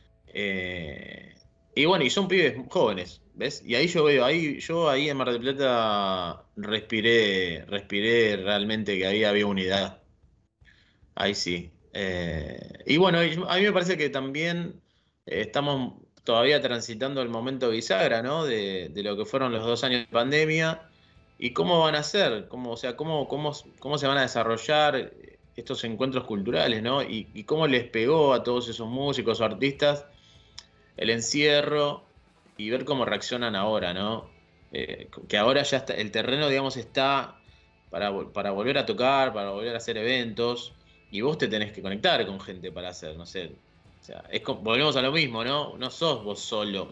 Eh, y bueno, y son pibes jóvenes, ¿ves? Y ahí yo veo, ahí, yo ahí en Mar del Plata respiré, respiré realmente que ahí había unidad. Ahí sí. Eh, y bueno, a mí me parece que también eh, estamos todavía transitando el momento bisagra, ¿no? De, de lo que fueron los dos años de pandemia. ¿Y cómo van a ser? ¿Cómo, o sea, cómo, cómo, cómo se van a desarrollar estos encuentros culturales, ¿no? Y, y cómo les pegó a todos esos músicos o artistas el encierro y ver cómo reaccionan ahora, ¿no? Eh, que ahora ya está, el terreno, digamos, está para, para volver a tocar, para volver a hacer eventos, y vos te tenés que conectar con gente para hacer, no sé. O sea, es como, volvemos a lo mismo, ¿no? No sos vos solo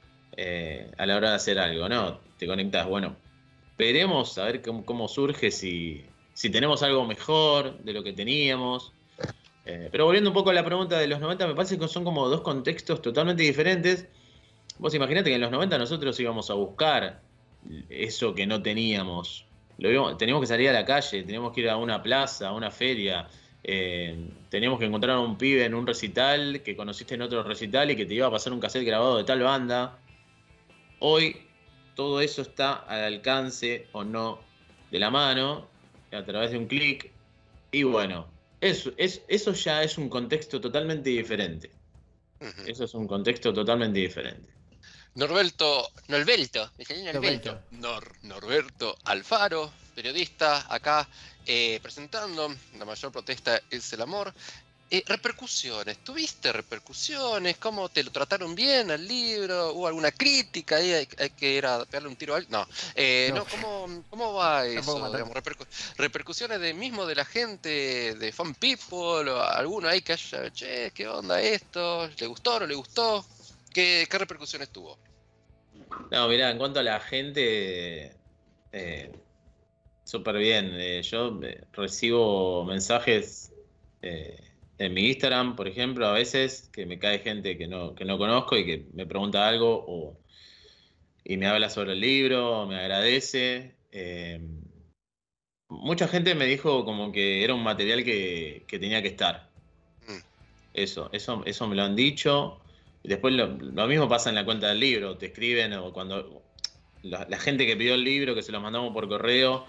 eh, a la hora de hacer algo, ¿no? Te conectás, bueno. Veremos a ver cómo, cómo surge, si, si tenemos algo mejor de lo que teníamos. Eh, pero volviendo un poco a la pregunta de los noventa, me parece que son como dos contextos totalmente diferentes. Vos imaginate que en los noventa nosotros íbamos a buscar eso que no teníamos. Lo íbamos, teníamos que salir a la calle, teníamos que ir a una plaza, a una feria. Eh, teníamos que encontrar a un pibe en un recital que conociste en otro recital y que te iba a pasar un cassette grabado de tal banda. Hoy todo eso está al alcance o no de la mano, a través de un clic. Y bueno, eso, es, eso ya es un contexto totalmente diferente. Uh-huh. Eso es un contexto totalmente diferente. Norberto, Norberto, Norberto, Nor, Norberto Alfaro, periodista, acá eh, presentando La mayor protesta es el amor. Eh, repercusiones, ¿tuviste repercusiones? ¿Cómo te lo trataron bien al libro? ¿Hubo alguna crítica ahí? ¿Hay, hay que ir a pegarle un tiro al...? No, eh, no. no ¿cómo, ¿cómo va eso? Digamos, repercu repercusiones de mismo de la gente, de fan people, o alguno ahí que haya, che, ¿qué onda esto? ¿Le gustó o no le gustó? ¿Qué, qué repercusiones tuvo? No, mirá, en cuanto a la gente, eh, súper bien. Eh, yo eh, recibo mensajes... Eh, en mi Instagram, por ejemplo, a veces que me cae gente que no, que no conozco y que me pregunta algo o, y me habla sobre el libro, me agradece. Eh, mucha gente me dijo como que era un material que, que tenía que estar. Mm. Eso, eso, eso me lo han dicho. Y después lo, lo mismo pasa en la cuenta del libro. Te escriben o cuando la, la gente que pidió el libro, que se lo mandamos por correo,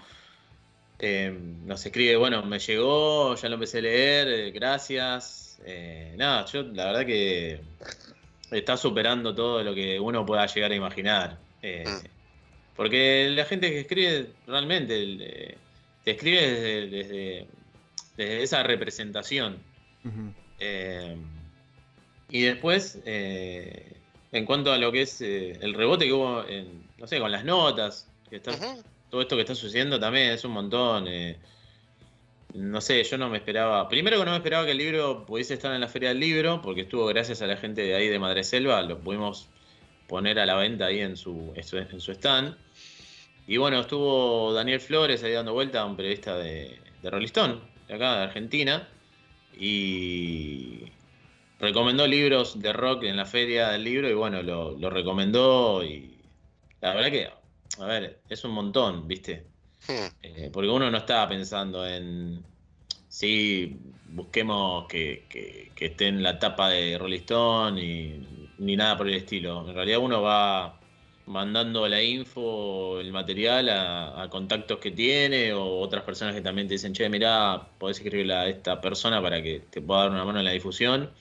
Eh, nos escribe, bueno, me llegó, ya lo empecé a leer, eh, gracias. Eh, nada, yo la verdad que está superando todo lo que uno pueda llegar a imaginar. Eh, porque la gente que escribe realmente eh, te escribe desde, desde, desde esa representación. Uh-huh. eh, y después, eh, en cuanto a lo que es eh, el rebote que hubo, en, no sé, con las notas, que está... Uh-huh. Todo esto que está sucediendo también es un montón. Eh, no sé, yo no me esperaba... Primero que no me esperaba que el libro pudiese estar en la Feria del Libro, porque estuvo gracias a la gente de ahí de Madreselva, lo pudimos poner a la venta ahí en su, en su stand. Y bueno, estuvo Daniel Flores ahí dando vuelta, un periodista de, de Rolling Stone, de acá, de Argentina. y recomendó libros de rock en la feria del libro y bueno, lo, lo recomendó y la verdad que, a ver, es un montón, ¿viste? Hmm. Eh, porque uno no estaba pensando en, sí, busquemos que, que, que esté en la tapa de Rolling Stone y, ni nada por el estilo. En realidad uno va mandando la info, el material a, a contactos que tiene o otras personas que también te dicen, che, mirá, podés escribirle a esta persona para que te pueda dar una mano en la difusión.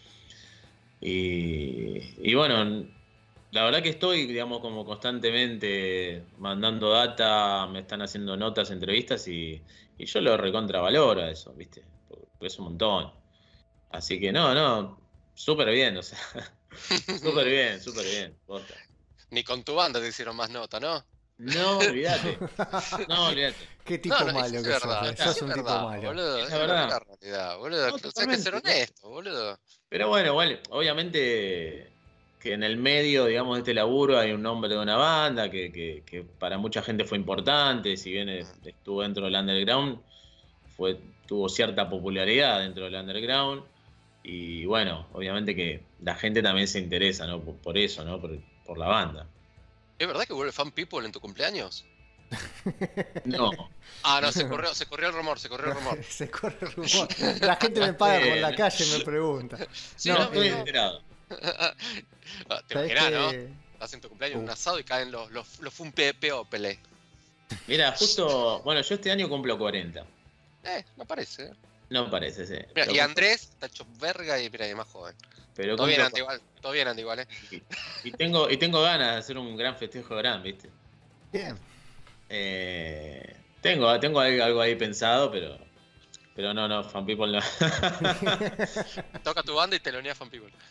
Y, y bueno, la verdad que estoy, digamos, como constantemente mandando data, me están haciendo notas, entrevistas y, y yo lo recontravaloro a eso, ¿viste? Porque es un montón. Así que no, no, súper bien, o sea, súper bien, súper bien, posta. Ni con tu banda te hicieron más nota, ¿no? No, olvídate. No, olvídate. Qué tipo no, no, malo es que verdad, sos, es sos un tipo verdad, malo. boludo. Es Es la la verdad. verdad, realidad, boludo. No, O sea, hay que ser totalmente. honesto, boludo. Pero bueno, igual, obviamente que en el medio, digamos, de este laburo hay un nombre de una banda que, que, que para mucha gente fue importante, si bien estuvo dentro del underground, fue, tuvo cierta popularidad dentro del underground y bueno, obviamente que la gente también se interesa, ¿no? Por, por eso, ¿no? Por, por la banda. ¿Es verdad que vuelve Fan People en tu cumpleaños? No. Ah, no, se corrió, se corrió el rumor, se corrió el rumor. Se corre el rumor. La gente me paga por la calle, me pregunta. Sí, No, no, Estoy eh, enterado. Ah, te ¿sabés imaginás, ¿no? que- Estás en tu cumpleaños en Uh. un asado y caen los, los, los Fumpeopele. Pele. Mira, justo, bueno, yo este año cumplo cuarenta. Eh, no parece. eh. No parece, sí. Mira, Pero y cumplo- Andrés está hecho verga y mira, y es más joven. pero Todo bien, cumplo- Andy, igual. Todo bien, Andy, igual, eh. y, y tengo, y tengo ganas de hacer un gran festejo gran, ¿viste? Bien. Eh, tengo, tengo algo algo ahí pensado, pero, pero no, no, Fan People no. Toca tu banda y te lo unía a Fan People.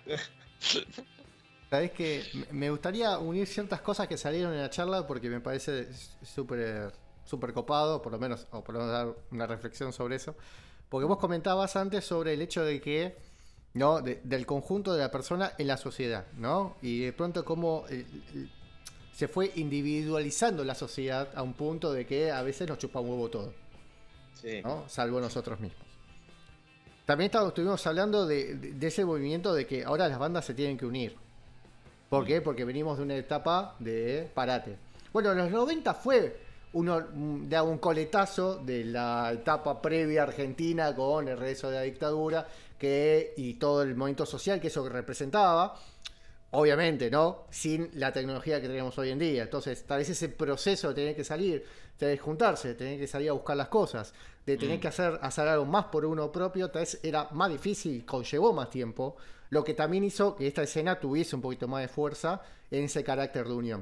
Sabés que me gustaría unir ciertas cosas que salieron en la charla porque me parece súper súper copado, por lo menos, o por lo menos dar una reflexión sobre eso. Porque vos comentabas antes sobre el hecho de que, ¿no? De- del conjunto de la persona en la sociedad, ¿no? Y de pronto cómo eh, eh, se fue individualizando la sociedad a un punto de que a veces nos chupa un huevo todo, Sí. ¿no? Salvo nosotros mismos. También estábamos- estuvimos hablando de, de- de ese movimiento de que ahora las bandas se tienen que unir. ¿Por qué? Porque venimos de una etapa de parate. Bueno, en los noventa fue uno, un- de un coletazo de la etapa previa argentina con el regreso de la dictadura que, y todo el movimiento social que eso representaba. Obviamente, ¿no? Sin la tecnología que tenemos hoy en día. Entonces, tal vez ese proceso de tener que salir, de juntarse, de tener que salir a buscar las cosas, de tener Mm. que hacer, hacer algo más por uno propio, tal vez era más difícil, conllevó más tiempo, lo que también hizo que esta escena tuviese un poquito más de fuerza en ese carácter de unión.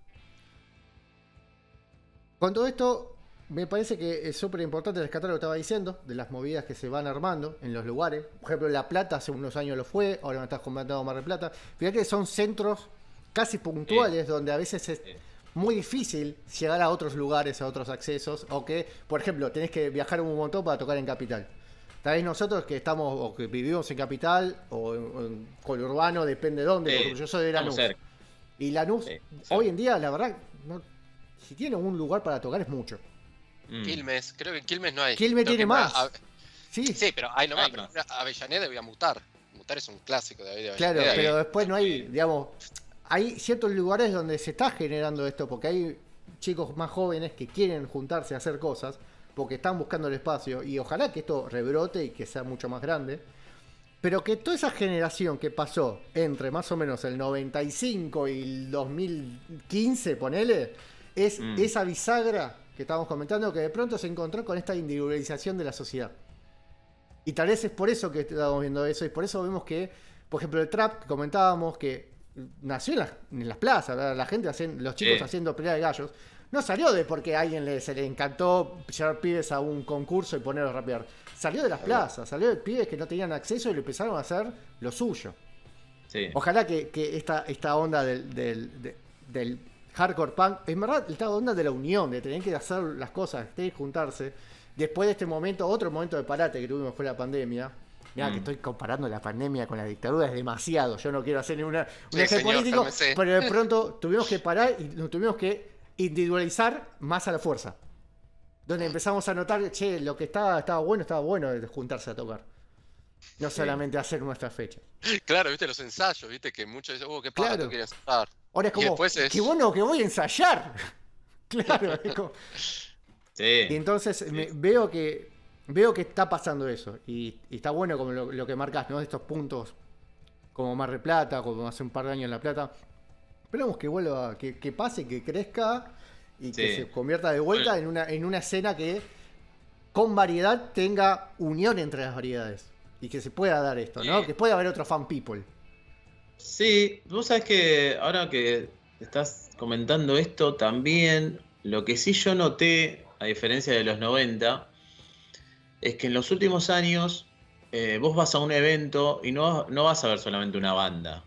Con todo esto, me parece que es súper importante rescatar lo que estaba diciendo, de las movidas que se van armando en los lugares. Por ejemplo, La Plata hace unos años lo fue, ahora me estás comentando Mar del Plata. Fíjate que son centros casi puntuales donde a veces es Sí. muy difícil llegar a otros lugares, a otros accesos, o que, por ejemplo, tenés que viajar un montón para tocar en Capital. Tal vez nosotros que estamos o que vivimos en Capital o en, o en conurbano, depende de dónde, Sí, porque yo soy de estamos Lanús. cerca. Y Lanús, Sí, hoy cerca. en día, la verdad, no- si tiene un lugar para tocar es mucho. Mm. Quilmes, creo que en Quilmes no hay. Quilmes Creo tiene que más. a- Sí, Sí, pero hay nomás. Hay Pero más. mira, Avellaneda voy a mutar. Mutar es un clásico de ahí de claro, Avellaneda. pero después no hay, digamos, hay ciertos lugares donde se está generando esto, porque hay chicos más jóvenes que quieren juntarse a hacer cosas, porque están buscando el espacio, y ojalá que esto rebrote y que sea mucho más grande, pero que toda esa generación que pasó entre más o menos el noventa y cinco y el dos mil quince, ponele, es Mm. esa bisagra que estábamos comentando, que de pronto se encontró con esta individualización de la sociedad. Y tal vez es por eso que estamos viendo eso, y por eso vemos que, por ejemplo, el trap que comentábamos, que nació en las, en las plazas, ¿verdad? La gente, hacen, los chicos Sí. haciendo pelea de gallos, no salió de porque a alguien le, se le encantó llevar pibes a un concurso y ponerlos a rapear. Salió de las plazas, salió de pibes que no tenían acceso y le empezaron a hacer lo suyo. Sí. Ojalá que, que esta, esta onda del, del, de- del hardcore punk, en verdad, esta onda de la unión, de tener que hacer las cosas, de juntarse, después de este momento, otro momento de parate que tuvimos fue la pandemia. Mirá, Mm. que estoy comparando la pandemia con la dictadura, es demasiado. Yo no quiero hacer ninguna un Sí, eje señor, político, cálmese. pero de pronto tuvimos que parar y nos tuvimos que individualizar más a la fuerza. Donde empezamos a notar, che, lo que estaba, estaba bueno, estaba bueno de juntarse a tocar. No Sí. solamente hacer nuestras fechas. Claro, viste los ensayos, viste que muchos dicen, oh, qué paja, Claro. tú quieres ensayar. Ahora es Y como, después es- qué bueno que voy a ensayar. Claro, es como- Sí. Y entonces me- veo que veo que está pasando eso. Y, y está bueno como lo, lo que marcas, ¿no? Estos puntos como Mar del Plata, como hace un par de años en La Plata. Esperamos que vuelva, que, que pase, que crezca y que Sí. se convierta de vuelta en una, en una escena que con variedad tenga unión entre las variedades. Y que se pueda dar esto, ¿no? Sí. Que pueda haber otro fan people. Sí, vos sabés que ahora que estás comentando esto también, lo que sí yo noté, a diferencia de los noventa, es que en los últimos años eh, vos vas a un evento y no, no vas a ver solamente una banda.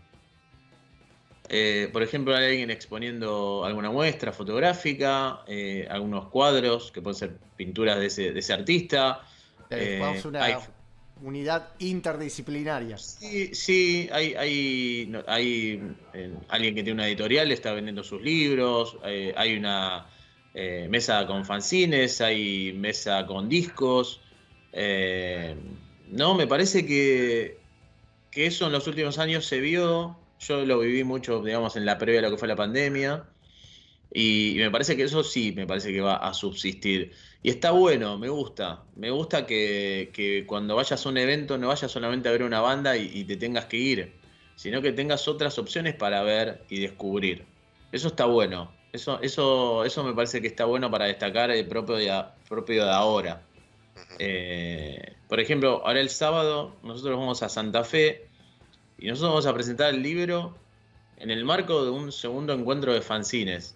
Eh, por ejemplo, hay alguien exponiendo alguna muestra fotográfica, eh, algunos cuadros que pueden ser pinturas de ese, de ese artista. Eh, eh, vamos a una hay- unidad interdisciplinaria. Sí, sí, hay, hay, no, hay eh, alguien que tiene una editorial, está vendiendo sus libros, eh, hay una eh, mesa con fanzines, hay mesa con discos. eh, no, me parece que, que eso en los últimos años se vio, yo lo viví mucho, digamos, en la previa de lo que fue la pandemia, y, y me parece que eso sí, me parece que va a subsistir. Y está bueno, me gusta. Me gusta que, que cuando vayas a un evento no vayas solamente a ver una banda y, y te tengas que ir, sino que tengas otras opciones para ver y descubrir. Eso está bueno. Eso, eso, eso me parece que está bueno para destacar el propio de, a- propio de ahora. Ujú. Eh, por ejemplo, ahora el sábado nosotros vamos a Santa Fe y nosotros vamos a presentar el libro en el marco de un segundo encuentro de fanzines.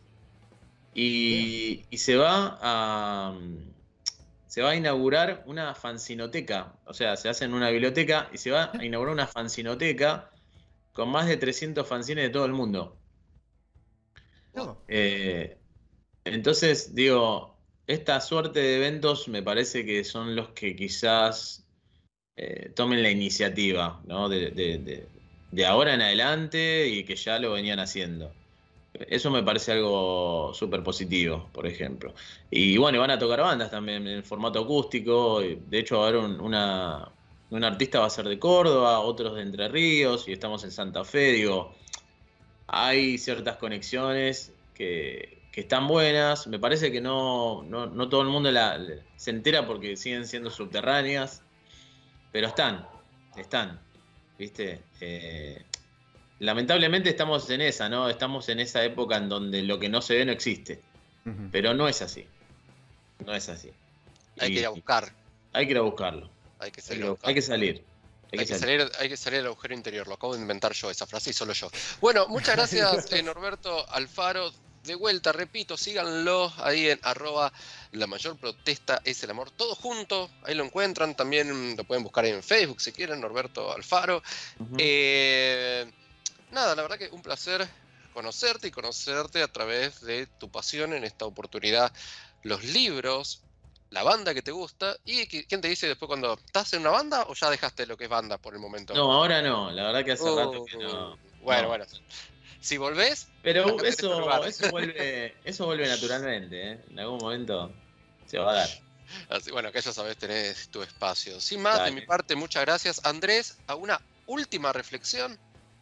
Y, y se va a se va a inaugurar una fanzinoteca. O sea, se hace en una biblioteca y se va a inaugurar una fanzinoteca con más de trescientos fanzines de todo el mundo. No, Eh, entonces, digo, esta suerte de eventos me parece que son los que quizás eh, tomen la iniciativa, ¿no? De, de- de- de ahora en adelante y que ya lo venían haciendo. Eso me parece algo súper positivo, por ejemplo. Y bueno, y van a tocar bandas también en formato acústico. y De hecho, va a haber un, una, un artista va a ser de Córdoba, otros de Entre Ríos, y estamos en Santa Fe. Digo, hay ciertas conexiones que, que están buenas. Me parece que no, no, no todo el mundo la, se entera porque siguen siendo subterráneas, pero están, están, ¿viste? Eh, lamentablemente estamos en esa, ¿no? Estamos en esa época en donde lo que no se ve no existe. Ujú. Pero no es así. No es así. Hay Y- que ir a buscar. Hay que ir a buscarlo. Hay que Hay salir que, a buscar. hay que salir. Hay Hay que que, salir. salir, hay que salir del agujero interior, lo acabo de inventar yo esa frase y solo yo. Bueno, muchas gracias eh, Norberto Alfaro. De vuelta, repito, síganlo ahí en arroba la mayor protesta es el amor, todo junto, ahí lo encuentran, también lo pueden buscar ahí en Facebook si quieren, Norberto Alfaro. Ujú. Eh, nada, la verdad que un placer conocerte y conocerte a través de tu pasión en esta oportunidad, los libros, la banda que te gusta y qui- quién te dice después cuando estás en una banda o ya dejaste lo que es banda por el momento. No, ahora no. La verdad que hace rato que Uh, no. Bueno, no. bueno. Si volvés, Pero acá tenés tu eso, lugar. eso vuelve, eso vuelve naturalmente, ¿eh? En algún momento se va a dar. Así, bueno, que ya sabes, tenés tu espacio. Sin más, de Dale. mi parte, muchas gracias. Andrés, ¿a una última reflexión?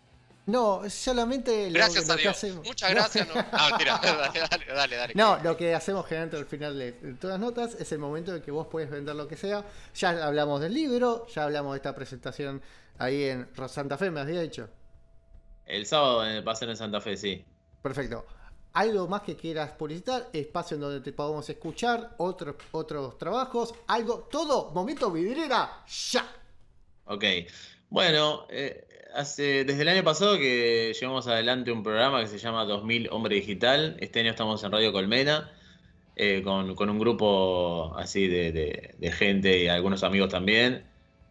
No, solamente lo, Gracias lo a que Dios. hacemos. Muchas No. gracias. No, ah, mentira. Dale, dale, dale. dale No, que- lo que hacemos generalmente al final de de todas las notas es el momento en que vos puedes vender lo que sea. Ya hablamos del libro, ya hablamos de esta presentación ahí en Santa Fe, me había dicho. El sábado eh, va a ser en Santa Fe, sí. Perfecto. ¿Algo más que quieras publicitar? Espacio en donde te podamos escuchar, otros, otros trabajos, algo, todo, momento vidriera, ya. Ok. Bueno, eh, hace, desde el año pasado que llevamos adelante un programa que se llama dos mil Hombre Digital. Este año estamos en Radio Colmena, eh, con, con un grupo así de, de- de gente y algunos amigos también.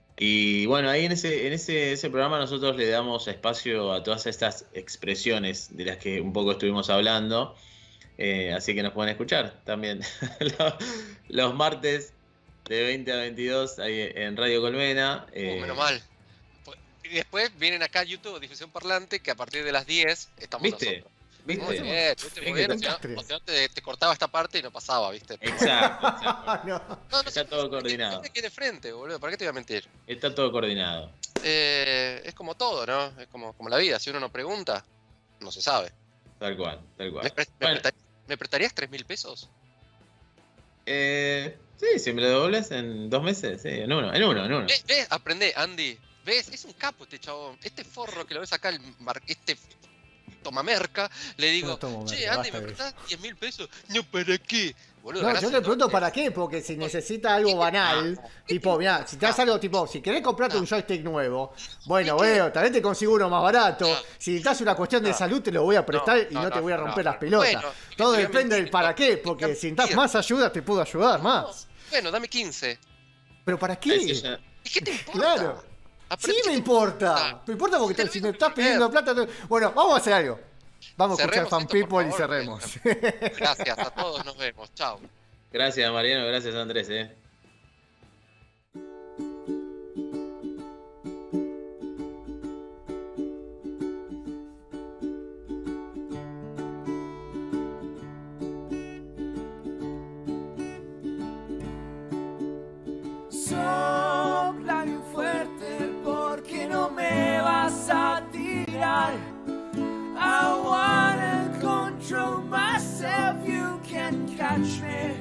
Y bueno, ahí en ese, en ese, ese programa nosotros le damos espacio a todas estas expresiones de las que un poco estuvimos hablando. Eh, así que nos pueden escuchar también los, los martes de veinte a veintidós ahí en Radio Colmena. Uh, eh, menos mal. Y después vienen acá a YouTube, Difusión Parlante, que a partir de las diez estamos ¿Viste? nosotros. ¿Viste? Muy bien, viste, muy bien. O sea, o sea, te, te cortaba esta parte y no pasaba, ¿viste? Exacto, exacto. no. No, no, Está todo coordinado. ¿Qué tiene frente, boludo? ¿Para qué te voy a mentir? Está todo coordinado. Eh, es como todo, ¿no? Es como, como la vida. Si uno no pregunta, no se sabe. Tal cual, tal cual. ¿Me, pre me, Bueno, prestar ¿me prestarías tres mil pesos? eh, sí, si me lo devolves en dos meses, sí, en uno, en uno, en uno. ¿Ves? ¿Ves? Aprendé, Andy. ¿Ves? Es un capo este chabón. Este forro que lo ves acá, el mar este toma merca, le digo, No tomo che, merca, Andy, basta ¿me de prestás diez mil pesos? No, ¿para qué? Boludo, No, ganás yo el te pregunto doble. para qué, porque si necesita algo banal, tipo, mirá, si te das algo tipo, si querés comprarte un joystick nuevo, bueno, veo, tal vez te consigo uno más barato. Si necesitas una cuestión de salud, te lo voy a prestar y no te voy a romper las pelotas. Bueno, Todo te voy a depende del mentir, para no, qué, te porque voy a si necesitas mentir. más ayuda, te puedo ayudar más. Bueno, dame quince. ¿Pero para Ahí qué? sí ya- ¿Y qué te importa? Claro. Aprende- Sí ¿qué me te importa. Me importa porque Te te- lo si voy a me estás explicar. pidiendo plata... te- Bueno, vamos a hacer algo. Vamos a escuchar Cerremos Fan esto, por People y favor. cerremos. Gracias a todos, nos vemos. Chao. Gracias, Mariano, gracias, Andrés, eh. Sopla bien fuerte porque no me vas a tirar. I wanna control myself, you can catch me.